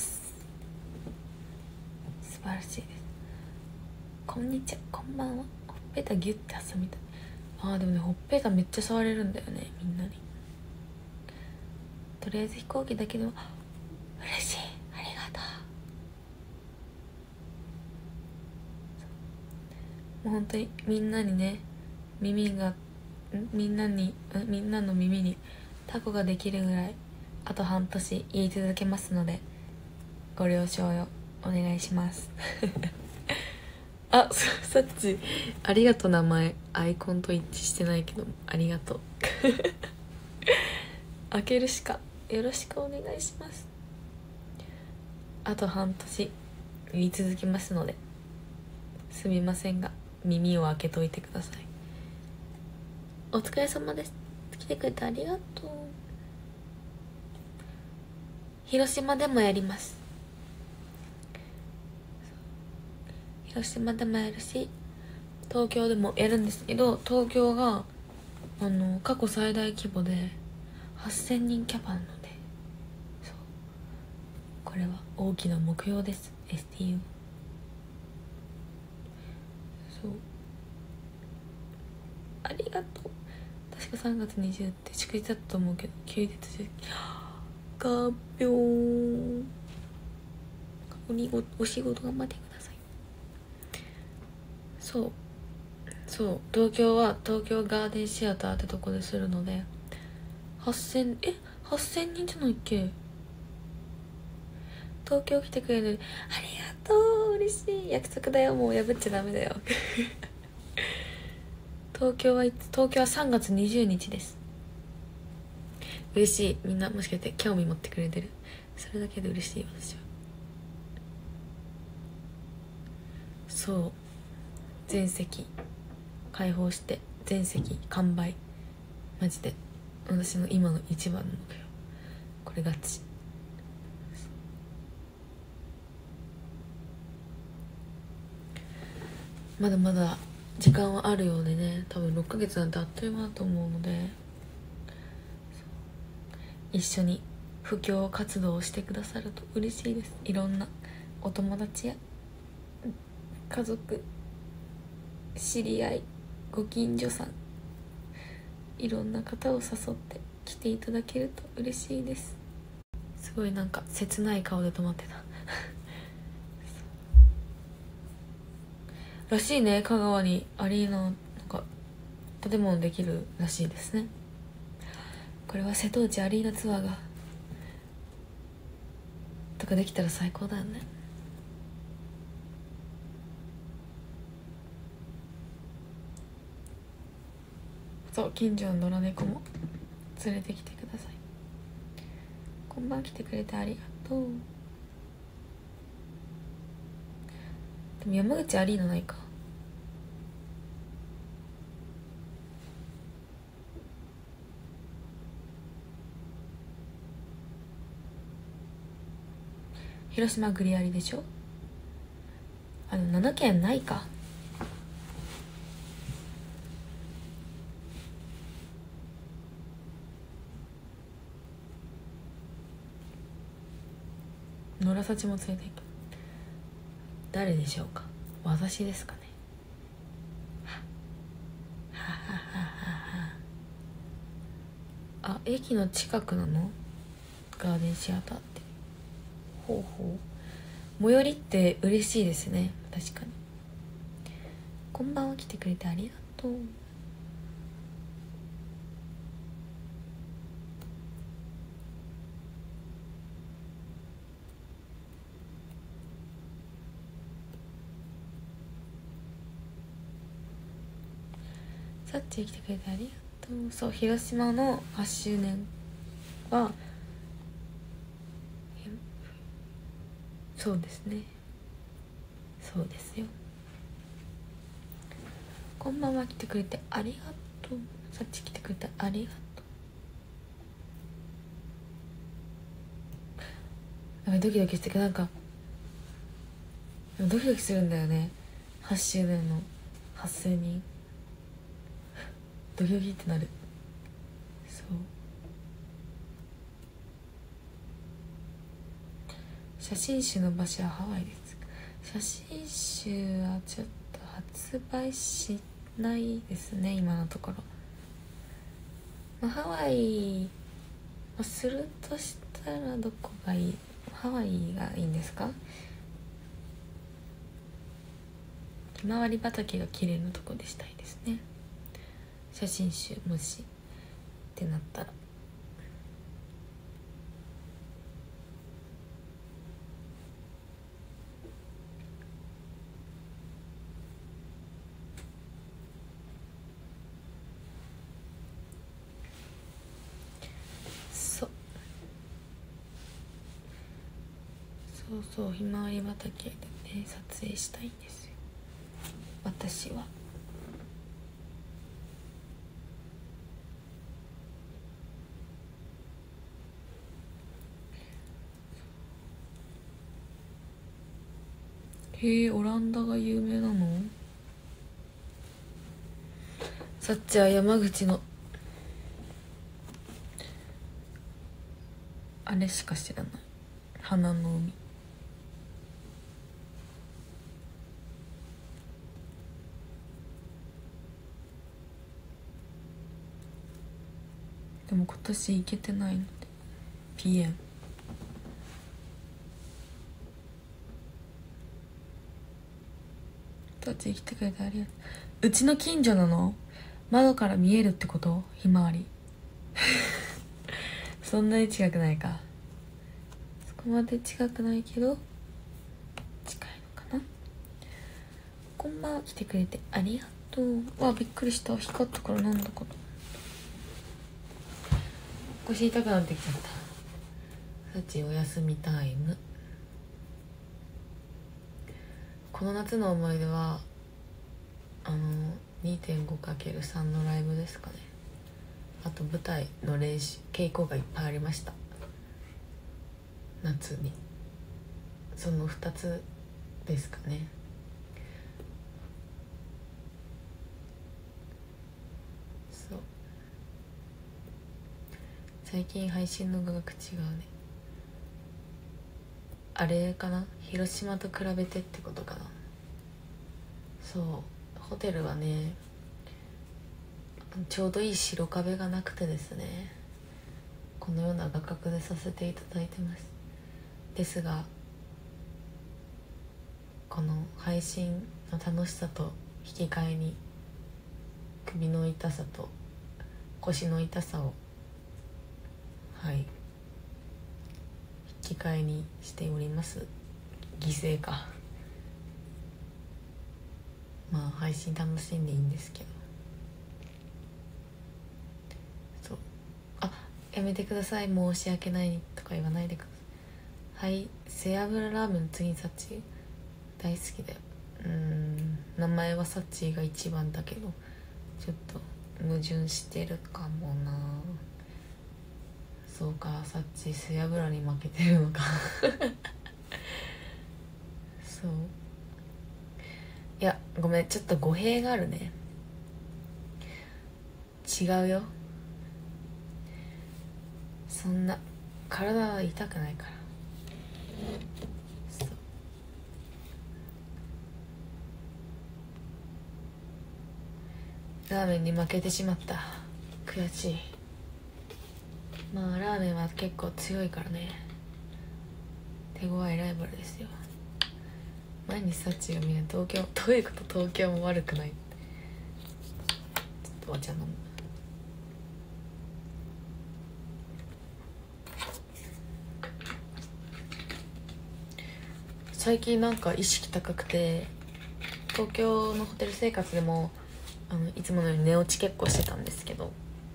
素晴らしいです。こんにちは、こんばんは。ほっぺたギュッて挟みたい。あーでもね、ほっぺためっちゃ触れるんだよね、みんなに。とりあえず飛行機だけでも嬉しい、ありがとう。もう本当にみんなにね、耳がんみんなにんみんなの耳にタコができるぐらいあと半年言い続けますので、ご了承よお願いしますあ、さっちありがとう。名前アイコンと一致してないけどありがとう開けるしかよろしくお願いします。あと半年言い続けますのですみませんが耳を開けといてください。お疲れ様です。来てくれてありがとう。広島でもやります。広島でもやるし東京でもやるんですけど、東京があの過去最大規模ではっせんにんキャパなので、そう、これは大きな目標です。 エスティーユー。 そう、ありがとう。確かさんがつにじゅうって祝日だったと思うけど休日中がぴょーんお, お仕事頑張ってください。そうそう東京は東京ガーデンシアターってとこでするのではっせんえはっせんにんじゃないっけ。東京来てくれるありがとう、嬉しい。約束だよ、もう破っちゃダメだよ東京はいつ東京はさんがつにじゅうにちです。嬉しい。みんなもしかして興味持ってくれてる。それだけで嬉しい。私はそう全席開放して全席完売、マジで私の今の一番の目標。これガチ。まだまだ時間はあるようでね、多分ろっかげつなんてあっという間だと思うので、一緒に布教活動をしてくださると嬉しいです。いろんなお友達や家族、知り合い、ご近所さん、いろんな方を誘って来ていただけると嬉しいです。すごいなんか切ない顔で止まってたらしいね。香川にアリーナなんか建物できるらしいですね。これは瀬戸内アリーナツアーがとかできたら最高だよね。そう、近所の野良猫も連れてきてください。こんばん来てくれてありがとう。でも山口アリーナないか。広島グリアリでしょ。あのななけんないか。野良幸も連れていく。誰でしょうか。私ですかね。ははははは。あ、駅の近くなの？ガーデンシアターって。ほうほう。最寄りって嬉しいですね。確かに。こんばんは来てくれてありがとう。さっち来てくれてありがとう。そう、広島のはちしゅうねんはそうですね。そうですよ。こんばんは来てくれてありがとう。さっち来てくれてありがとう。なんかドキドキしてく、なんかドキドキするんだよね。はちしゅうねんのはっせんにんドキドキってなる。そう、写真集の場所はハワイです。写真集はちょっと発売しないですね、今のところ。まあ、ハワイ、まあ、するとしたらどこがいい？ハワイがいいんですか？ひまわり畑が綺麗なとこでしたいですね。写真集もしってなったら。そうそうそう、ひまわり畑でね撮影したいんですよ、私は。へえ、オランダが有名なの？さっちは山口のあれしか知らない。花の海。でも今年行けてないのでピエン。どっち来てくれてありがとう。うちの近所なの？窓から見えるってこと？ひまわりそんなに近くないか。そこまで近くないけど近いのかな。こんばんは来てくれてありがとう。わ、びっくりした。光ったからなんだかと。腰痛くなってきちゃった。さちお休みタイム。この夏の思い出はあの にてんごかけるさん のライブですかね。あと舞台の練習稽古がいっぱいありました、夏に。そのふたつですかね。 最近配信の画角違うね。あれかな、広島と比べてってことかな。そう、ホテルはねちょうどいい白壁がなくてですね、このような画角でさせていただいてます。ですがこの配信の楽しさと引き換えに首の痛さと腰の痛さをはい引き換えにしております。犠牲か。まあ配信楽しんでいいんですけど、そう、あ、やめてください、申し訳ないとか言わないでください。はい、背脂ラーメンの次にサッチ大好きだよ。うーん、名前はサッチが一番だけどちょっと矛盾してるかもな。そうか、サッチ背脂に負けてるのかそう、いやごめん、ちょっと語弊があるね。違うよ、そんな体は痛くないから。そう、ラーメンに負けてしまった、悔しい。まあラーメンは結構強いからね、手強いライバルですよ。毎日サッチがみんな東京、どういうこと、東京も悪くないって。ちょっとお茶飲む。最近なんか意識高くて、東京のホテル生活でもあのいつものように寝落ち結構してたんですけど、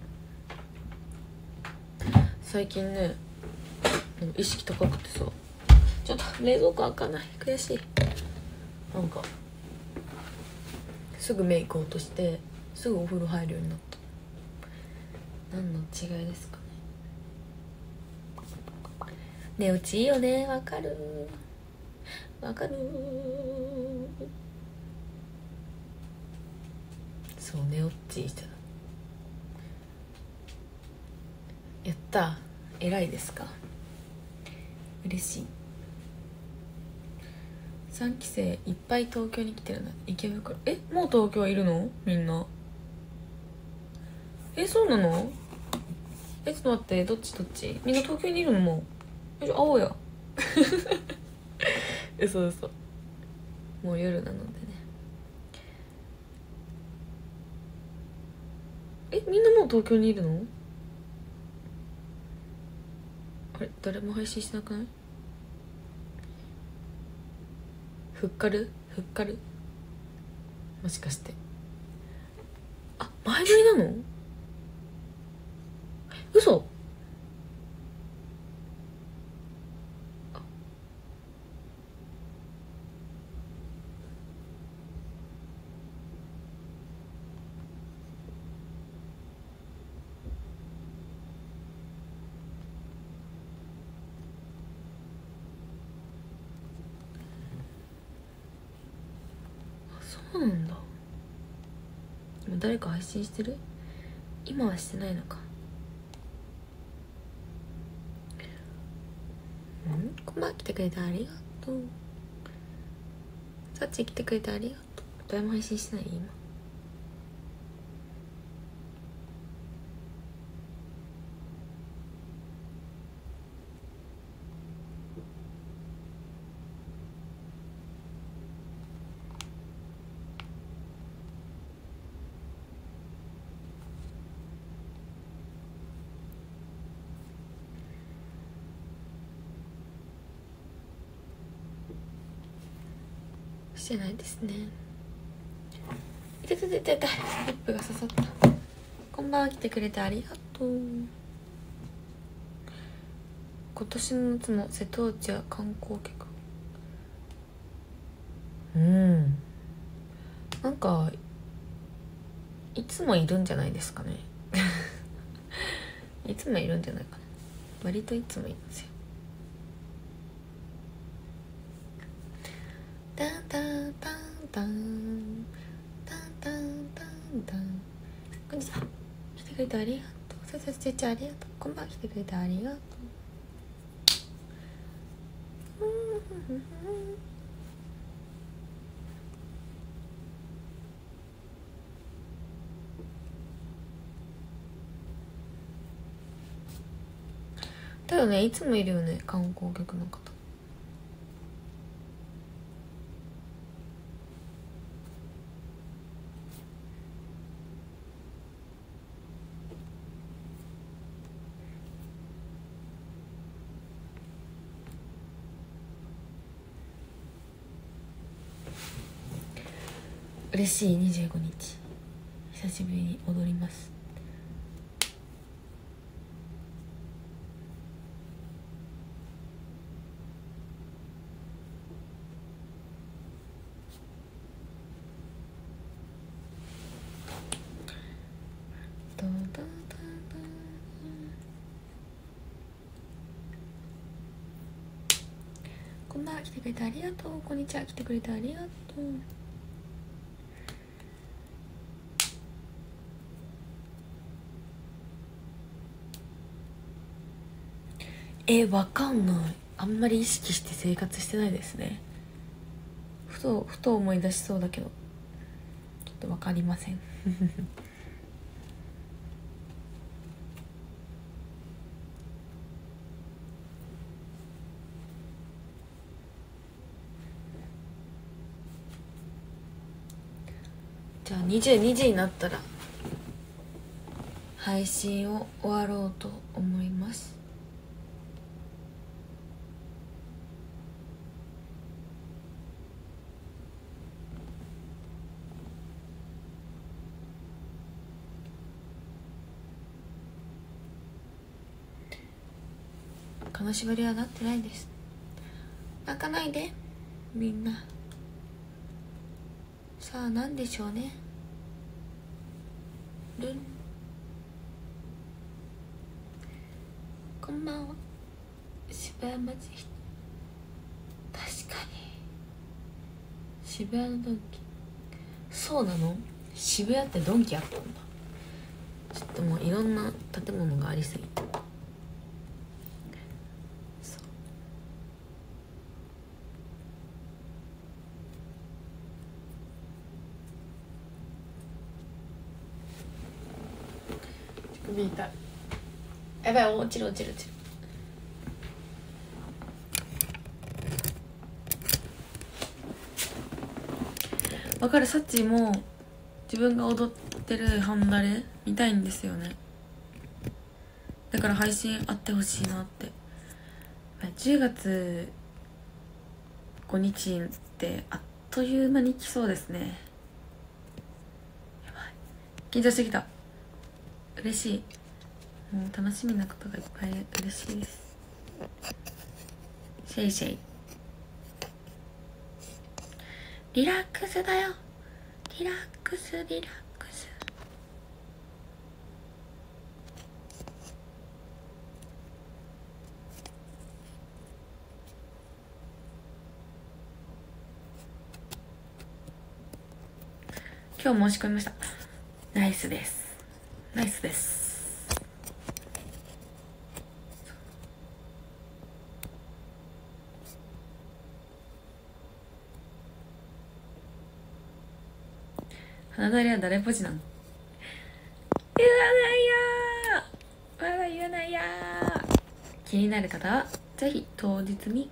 最近ね意識高くてさ、ちょっと冷蔵庫開かない、悔しい。なんかすぐメイク落としてすぐお風呂入るようになった。何の違いですかね。寝落ちいいよね、わかるわかる。そう、寝落ちした。やった、偉いですか、嬉しい。さんき生いっぱい東京に来てるな、池袋。え、もう東京いるのみんな。え、そうなの。え、ちょっと待って、どっちどっち、みんな東京にいるのもう。え、じゃあ青やえ、そうそう、もう夜なのでね。え、みんなもう東京にいるの。あれ、誰も配信してなくない。ふっかるふっかる、もしかして。あ、前撮りなの。嘘。そうなんだ。今誰か配信してる。今はしてないのか。ん、こんばんは、来てくれてありがとう。さっち来てくれてありがとう。誰も配信してない今。してないですね。いたたたたた、リップが刺さった。こんばんは、来てくれてありがとう。今年の夏の瀬戸内は観光客、うん、なんかいつもいるんじゃないですかねいつもいるんじゃないかな。割といつもいますよ。タンタンタンタンタンタンタンタン。こんにちは、来てくれてありがとうございささちちゃんありがとう。こんばんは、来てくれてありがとう。だよね、いつもいるよね、観光客の方。嬉しいにじゅうごにち、久しぶりに踊ります。こんばんは、来てくれてありがとう。こんにちは、来てくれてありがとう。え、わかんない。あんまり意識して生活してないですね。ふとふと思い出しそうだけどちょっとわかりませんじゃあにじゅうにじになったら配信を終わろうと思います。金縛りはなってないです。泣かないでみんな。さあ何でしょうね。ルン、こんばんは。渋谷町、確かに渋谷のドンキ。そうなの？渋谷ってドンキあったんだ。ちょっともういろんな建物がありすぎて。首痛い。やばい、落ちる落ちる落ちる。わかる。さっちも自分が踊ってるハンダレ見たいんですよね。だから配信あってほしいなって。じゅうがつごにちってあっという間に来そうですね。やばい、緊張してきた。嬉しい。もう楽しみなことがいっぱい嬉しいです。シェイシェイ、リラックスだよ。リラックスリラックス。今日申し込みました。ナイスです。ナイスです。花だりは誰ポジなの？言わないやー、まだ言わないやー。気になる方はぜひ当日に、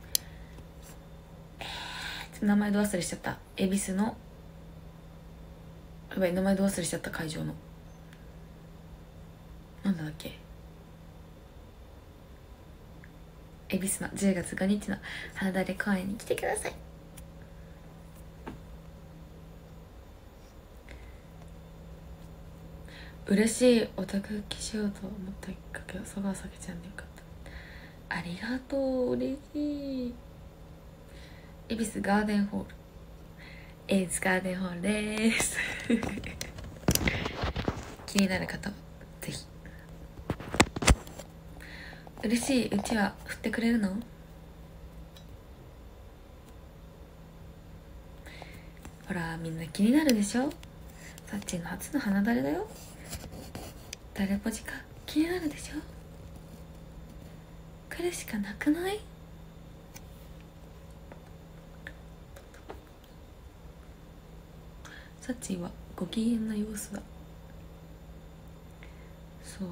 えー、名前ど忘れしちゃった。恵比寿の、やばい、名前ど忘れしちゃった。会場のなんだっけ、恵比寿のじゅうがつごにちの花だれ公演に来てください。嬉しい。オタクきしようと思ったきっかけは佐川咲ちゃんでよかった。ありがとう、嬉しい。恵比寿ガーデンホール、恵比寿ガーデンホールです気になる方はぜひ。嬉しい。うちは振ってくれるの？ほらみんな気になるでしょ。さっちの初の花だれだよ。誰ポジか気になるでしょ。来るしかなくない？サチはご機嫌な様子だ。そう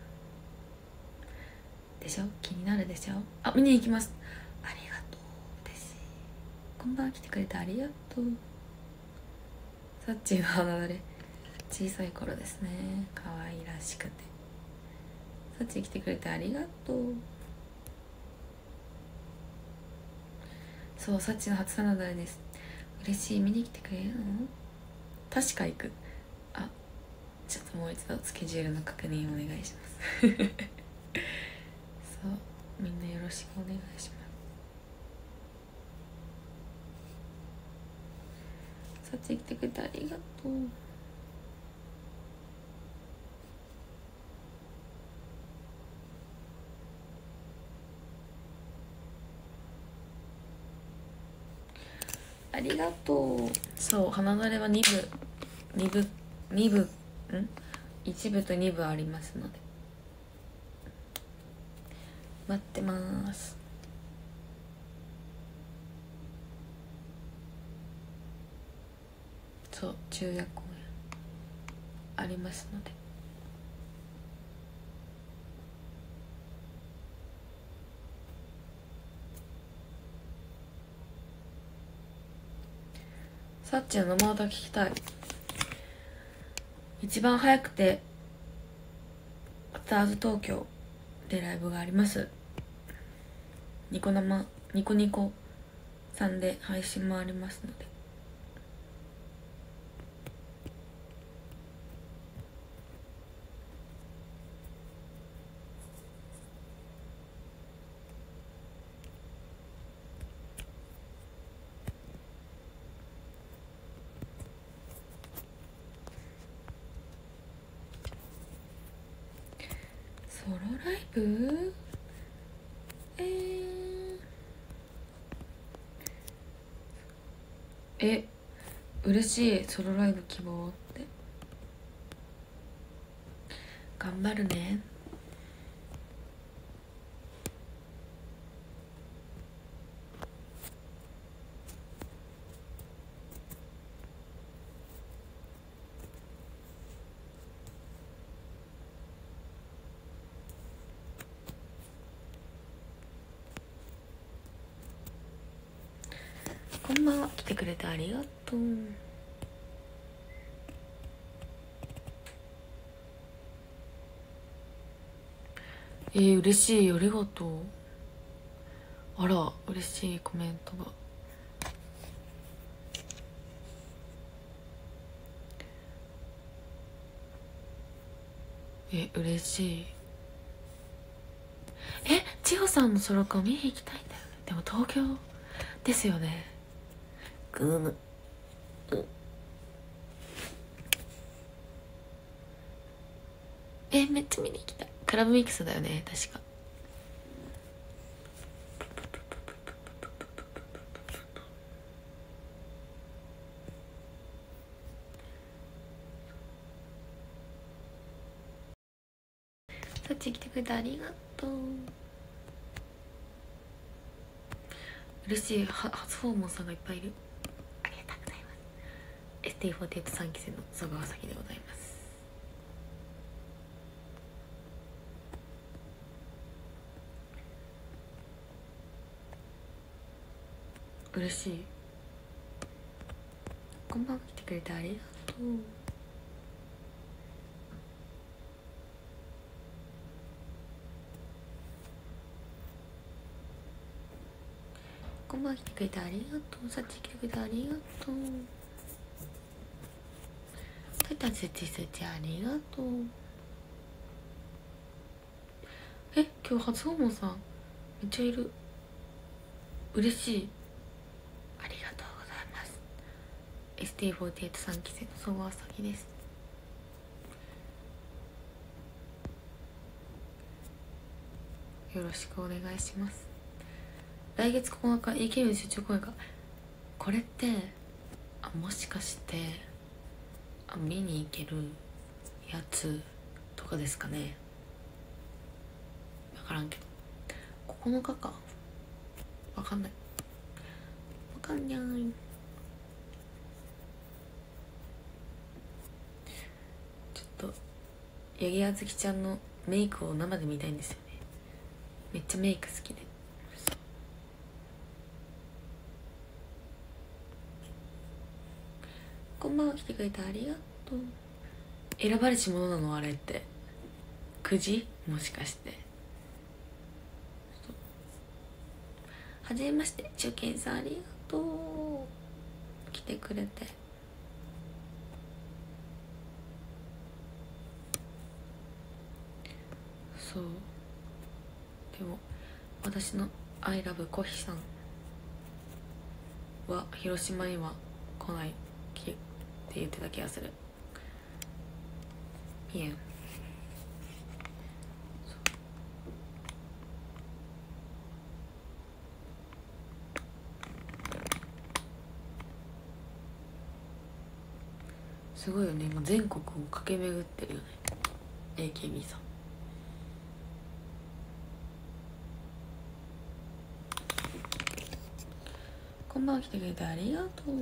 でしょ、気になるでしょ。あ、見に行きます。ありがとう。嬉しい。こんばんは、来てくれてありがとう。サッチーは鼻だれ小さい頃ですね。可愛らしくて。サッチー来てくれてありがとう。そう、サッチーの初鼻だれです。嬉しい。見に来てくれるの？確か行く。あ、ちょっともう一度スケジュールの確認お願いしますそう、みんなよろしくお願いします。さっち来てくれてありがとう。ありがとう。そう、花だれはに部に部に部んいち部とに部ありますので待ってます。そう昼夜公演ありますので。さっちの生歌聞きたい。一番早くてスターズ東京でライブがあります。ニコ生ニコニコさんで配信もありますので。ソロライブえー、え嬉しい。ソロライブ希望って頑張るね。こんばんは、来てくれてありがとう。えー、嬉しい。ありがとう。あら嬉しいコメントが。え嬉しい。え千穂さんのソロコン見に行きたいんだよね。でも東京ですよね。グーム、うん、えめっちゃ見に行きたい。クラブミックスだよね確か。さっち来てくれてありがとう。嬉しい。は初訪問さんがいっぱいいる。ありがとうございます。 エスティーフォーティーエイトさん 期生の曽川咲でございます。嬉しい。こんばんは、来てくれてありがとう。こんばんは、来てくれてありがとう。さっち来てくれてありがとう。タイタン設置設置ありがとう。え今日初訪問さんめっちゃいる。嬉しい。ありがとうございます。 エスティーフォーティーエイトさん 期生の曽川咲です。よろしくお願いします。来月ここのか イーケービー の集中公演がこれってあもしかしてあ見に行けるやつとかですかね。 からんけどここのかかわかんないわかんにゃーい。ちょっと八木あずきちゃんのメイクを生で見たいんですよね。めっちゃメイク好きで。こんばんは、来てくれてありがとう。選ばれし者なのあれってくじもしかして。はじめまして、中堅さんありがとう。来てくれて。そうでも私の「アイラブコヒさん」は広島には来ないって言ってた気がする。ピエンすごいよね、今全国を駆け巡ってるよね エーケービー さん。こんばんは、来てくれてありがとう。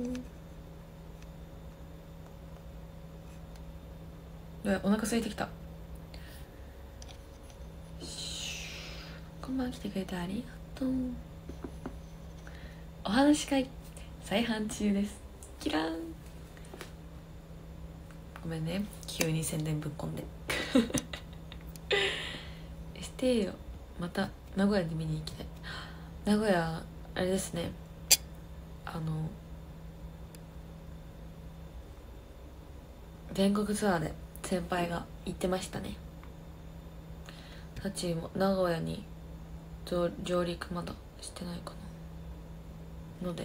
やお腹空いてきた。こんばんは、来てくれてありがとう。お話し会再販中です。キラーン。ごめんね、急に宣伝ぶっこんでしてよ。また名古屋で見に行きたい。名古屋あれですね、あの全国ツアーで先輩が行ってましたね。たちも名古屋に上上陸まだしてないかなので、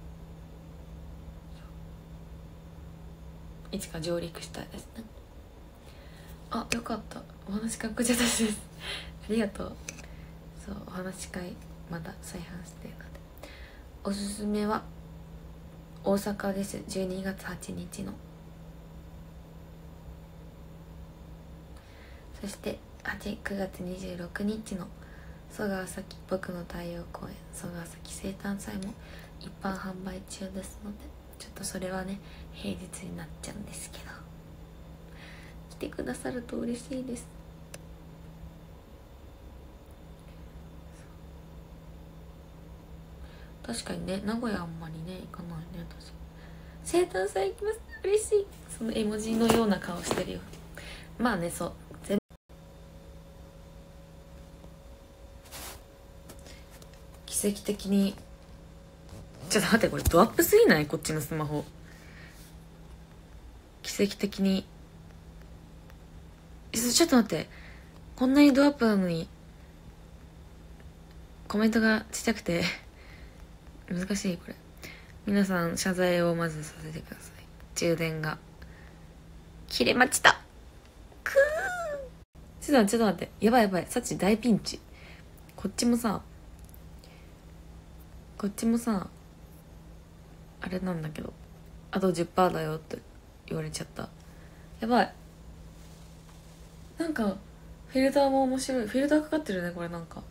いつか上陸したいですね。あ、よかった、お話かっこちゃったですありがとう。そう、お話し会まだ再販してるので、おすすめは大阪です。じゅうにがつはちにちの。そしてくがつにじゅうろくにちの曽川崎僕の太陽公演曽川崎生誕祭も一般販売中ですので、ちょっとそれはね平日になっちゃうんですけど、来てくださると嬉しいです。確かにね、名古屋あんまりね行かないね。私生誕祭行きます、嬉しい。その絵文字のような顔してるよ。まあね、そう全奇跡的に、ちょっと待って、これドアップすぎない？こっちのスマホ奇跡的に、ちょっと待って、こんなにドアップなのにコメントがちっちゃくて難しい。これ皆さん謝罪をまずさせてください。充電が切れました。くー、ちょっと待ってちょっと待って、やばいやばい、サチ大ピンチ。こっちもさこっちもさあれなんだけど、あと じゅっパーセント だよって言われちゃった。やばい。なんかフィルターも面白い。フィルターかかってるねこれ。なんか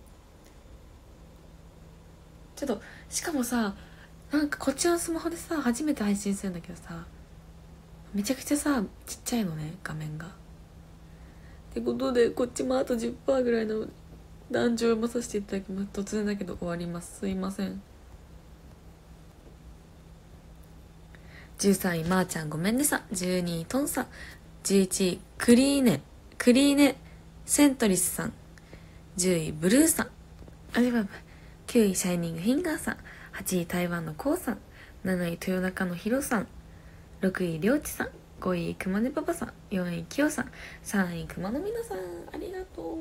ちょっと、しかもさ、なんかこっちのスマホでさ初めて配信するんだけどさ、めちゃくちゃさちっちゃいのね画面が。ってことでこっちもあと じゅっパーセント ぐらいの男女を読まさせていただきます。突然だけど終わります、すいません。じゅうさんいまーちゃんごめんねさん、じゅうにいトンさん、じゅういちいクリーネクリーネセントリスさん、じゅういブルーさん、あればばきゅういシャイニングフィンガーさん、はちい台湾のコウさん、なない豊中のヒロさん、ろくいりょうちさん、ごいくまねパパさん、よんいきよさん、さんいくまのみなさん、ありがとう。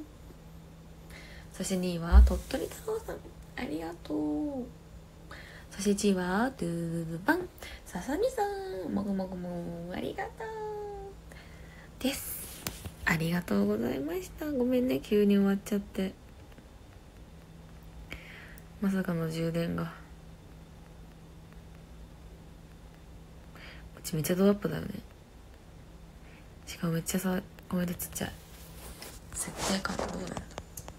そしてにいは鳥取太郎さん、ありがとう。そしていちいはドゥーバンささみさん、もぐもぐもぐ、ありがとうです。ありがとうございました。ごめんね急に終わっちゃって、まさかの充電が。こっちめっちゃドアップだよね。しかもめっちゃさコメントちっちゃい。設定かな、どうなんだ。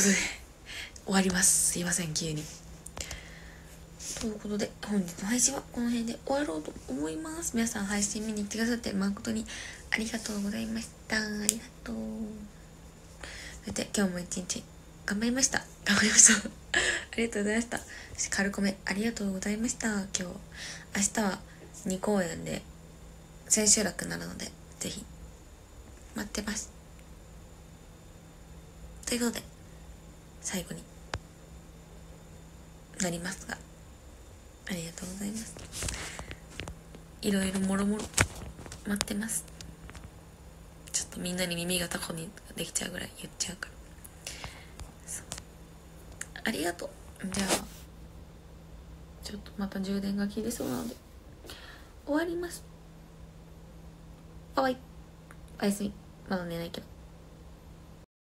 ことで終わります。すいません急に。ということで本日の配信はこの辺で終わろうと思います。皆さん配信見に来てくださって誠にありがとうございました。ありがとう。それで今日も一日頑張りました頑張りましたありがとうございました。軽コメありがとうございました。今日明日はに公演で千秋楽になるのでぜひ待ってます。ということで最後になりますがありがとうございます。いろいろもろもろ待ってます。ちょっとみんなに耳がタコにできちゃうぐらい言っちゃうから、ありがとう。じゃあちょっとまた充電が切れそうなので終わります。バイバイ。おやすみ。まだ寝ないけど。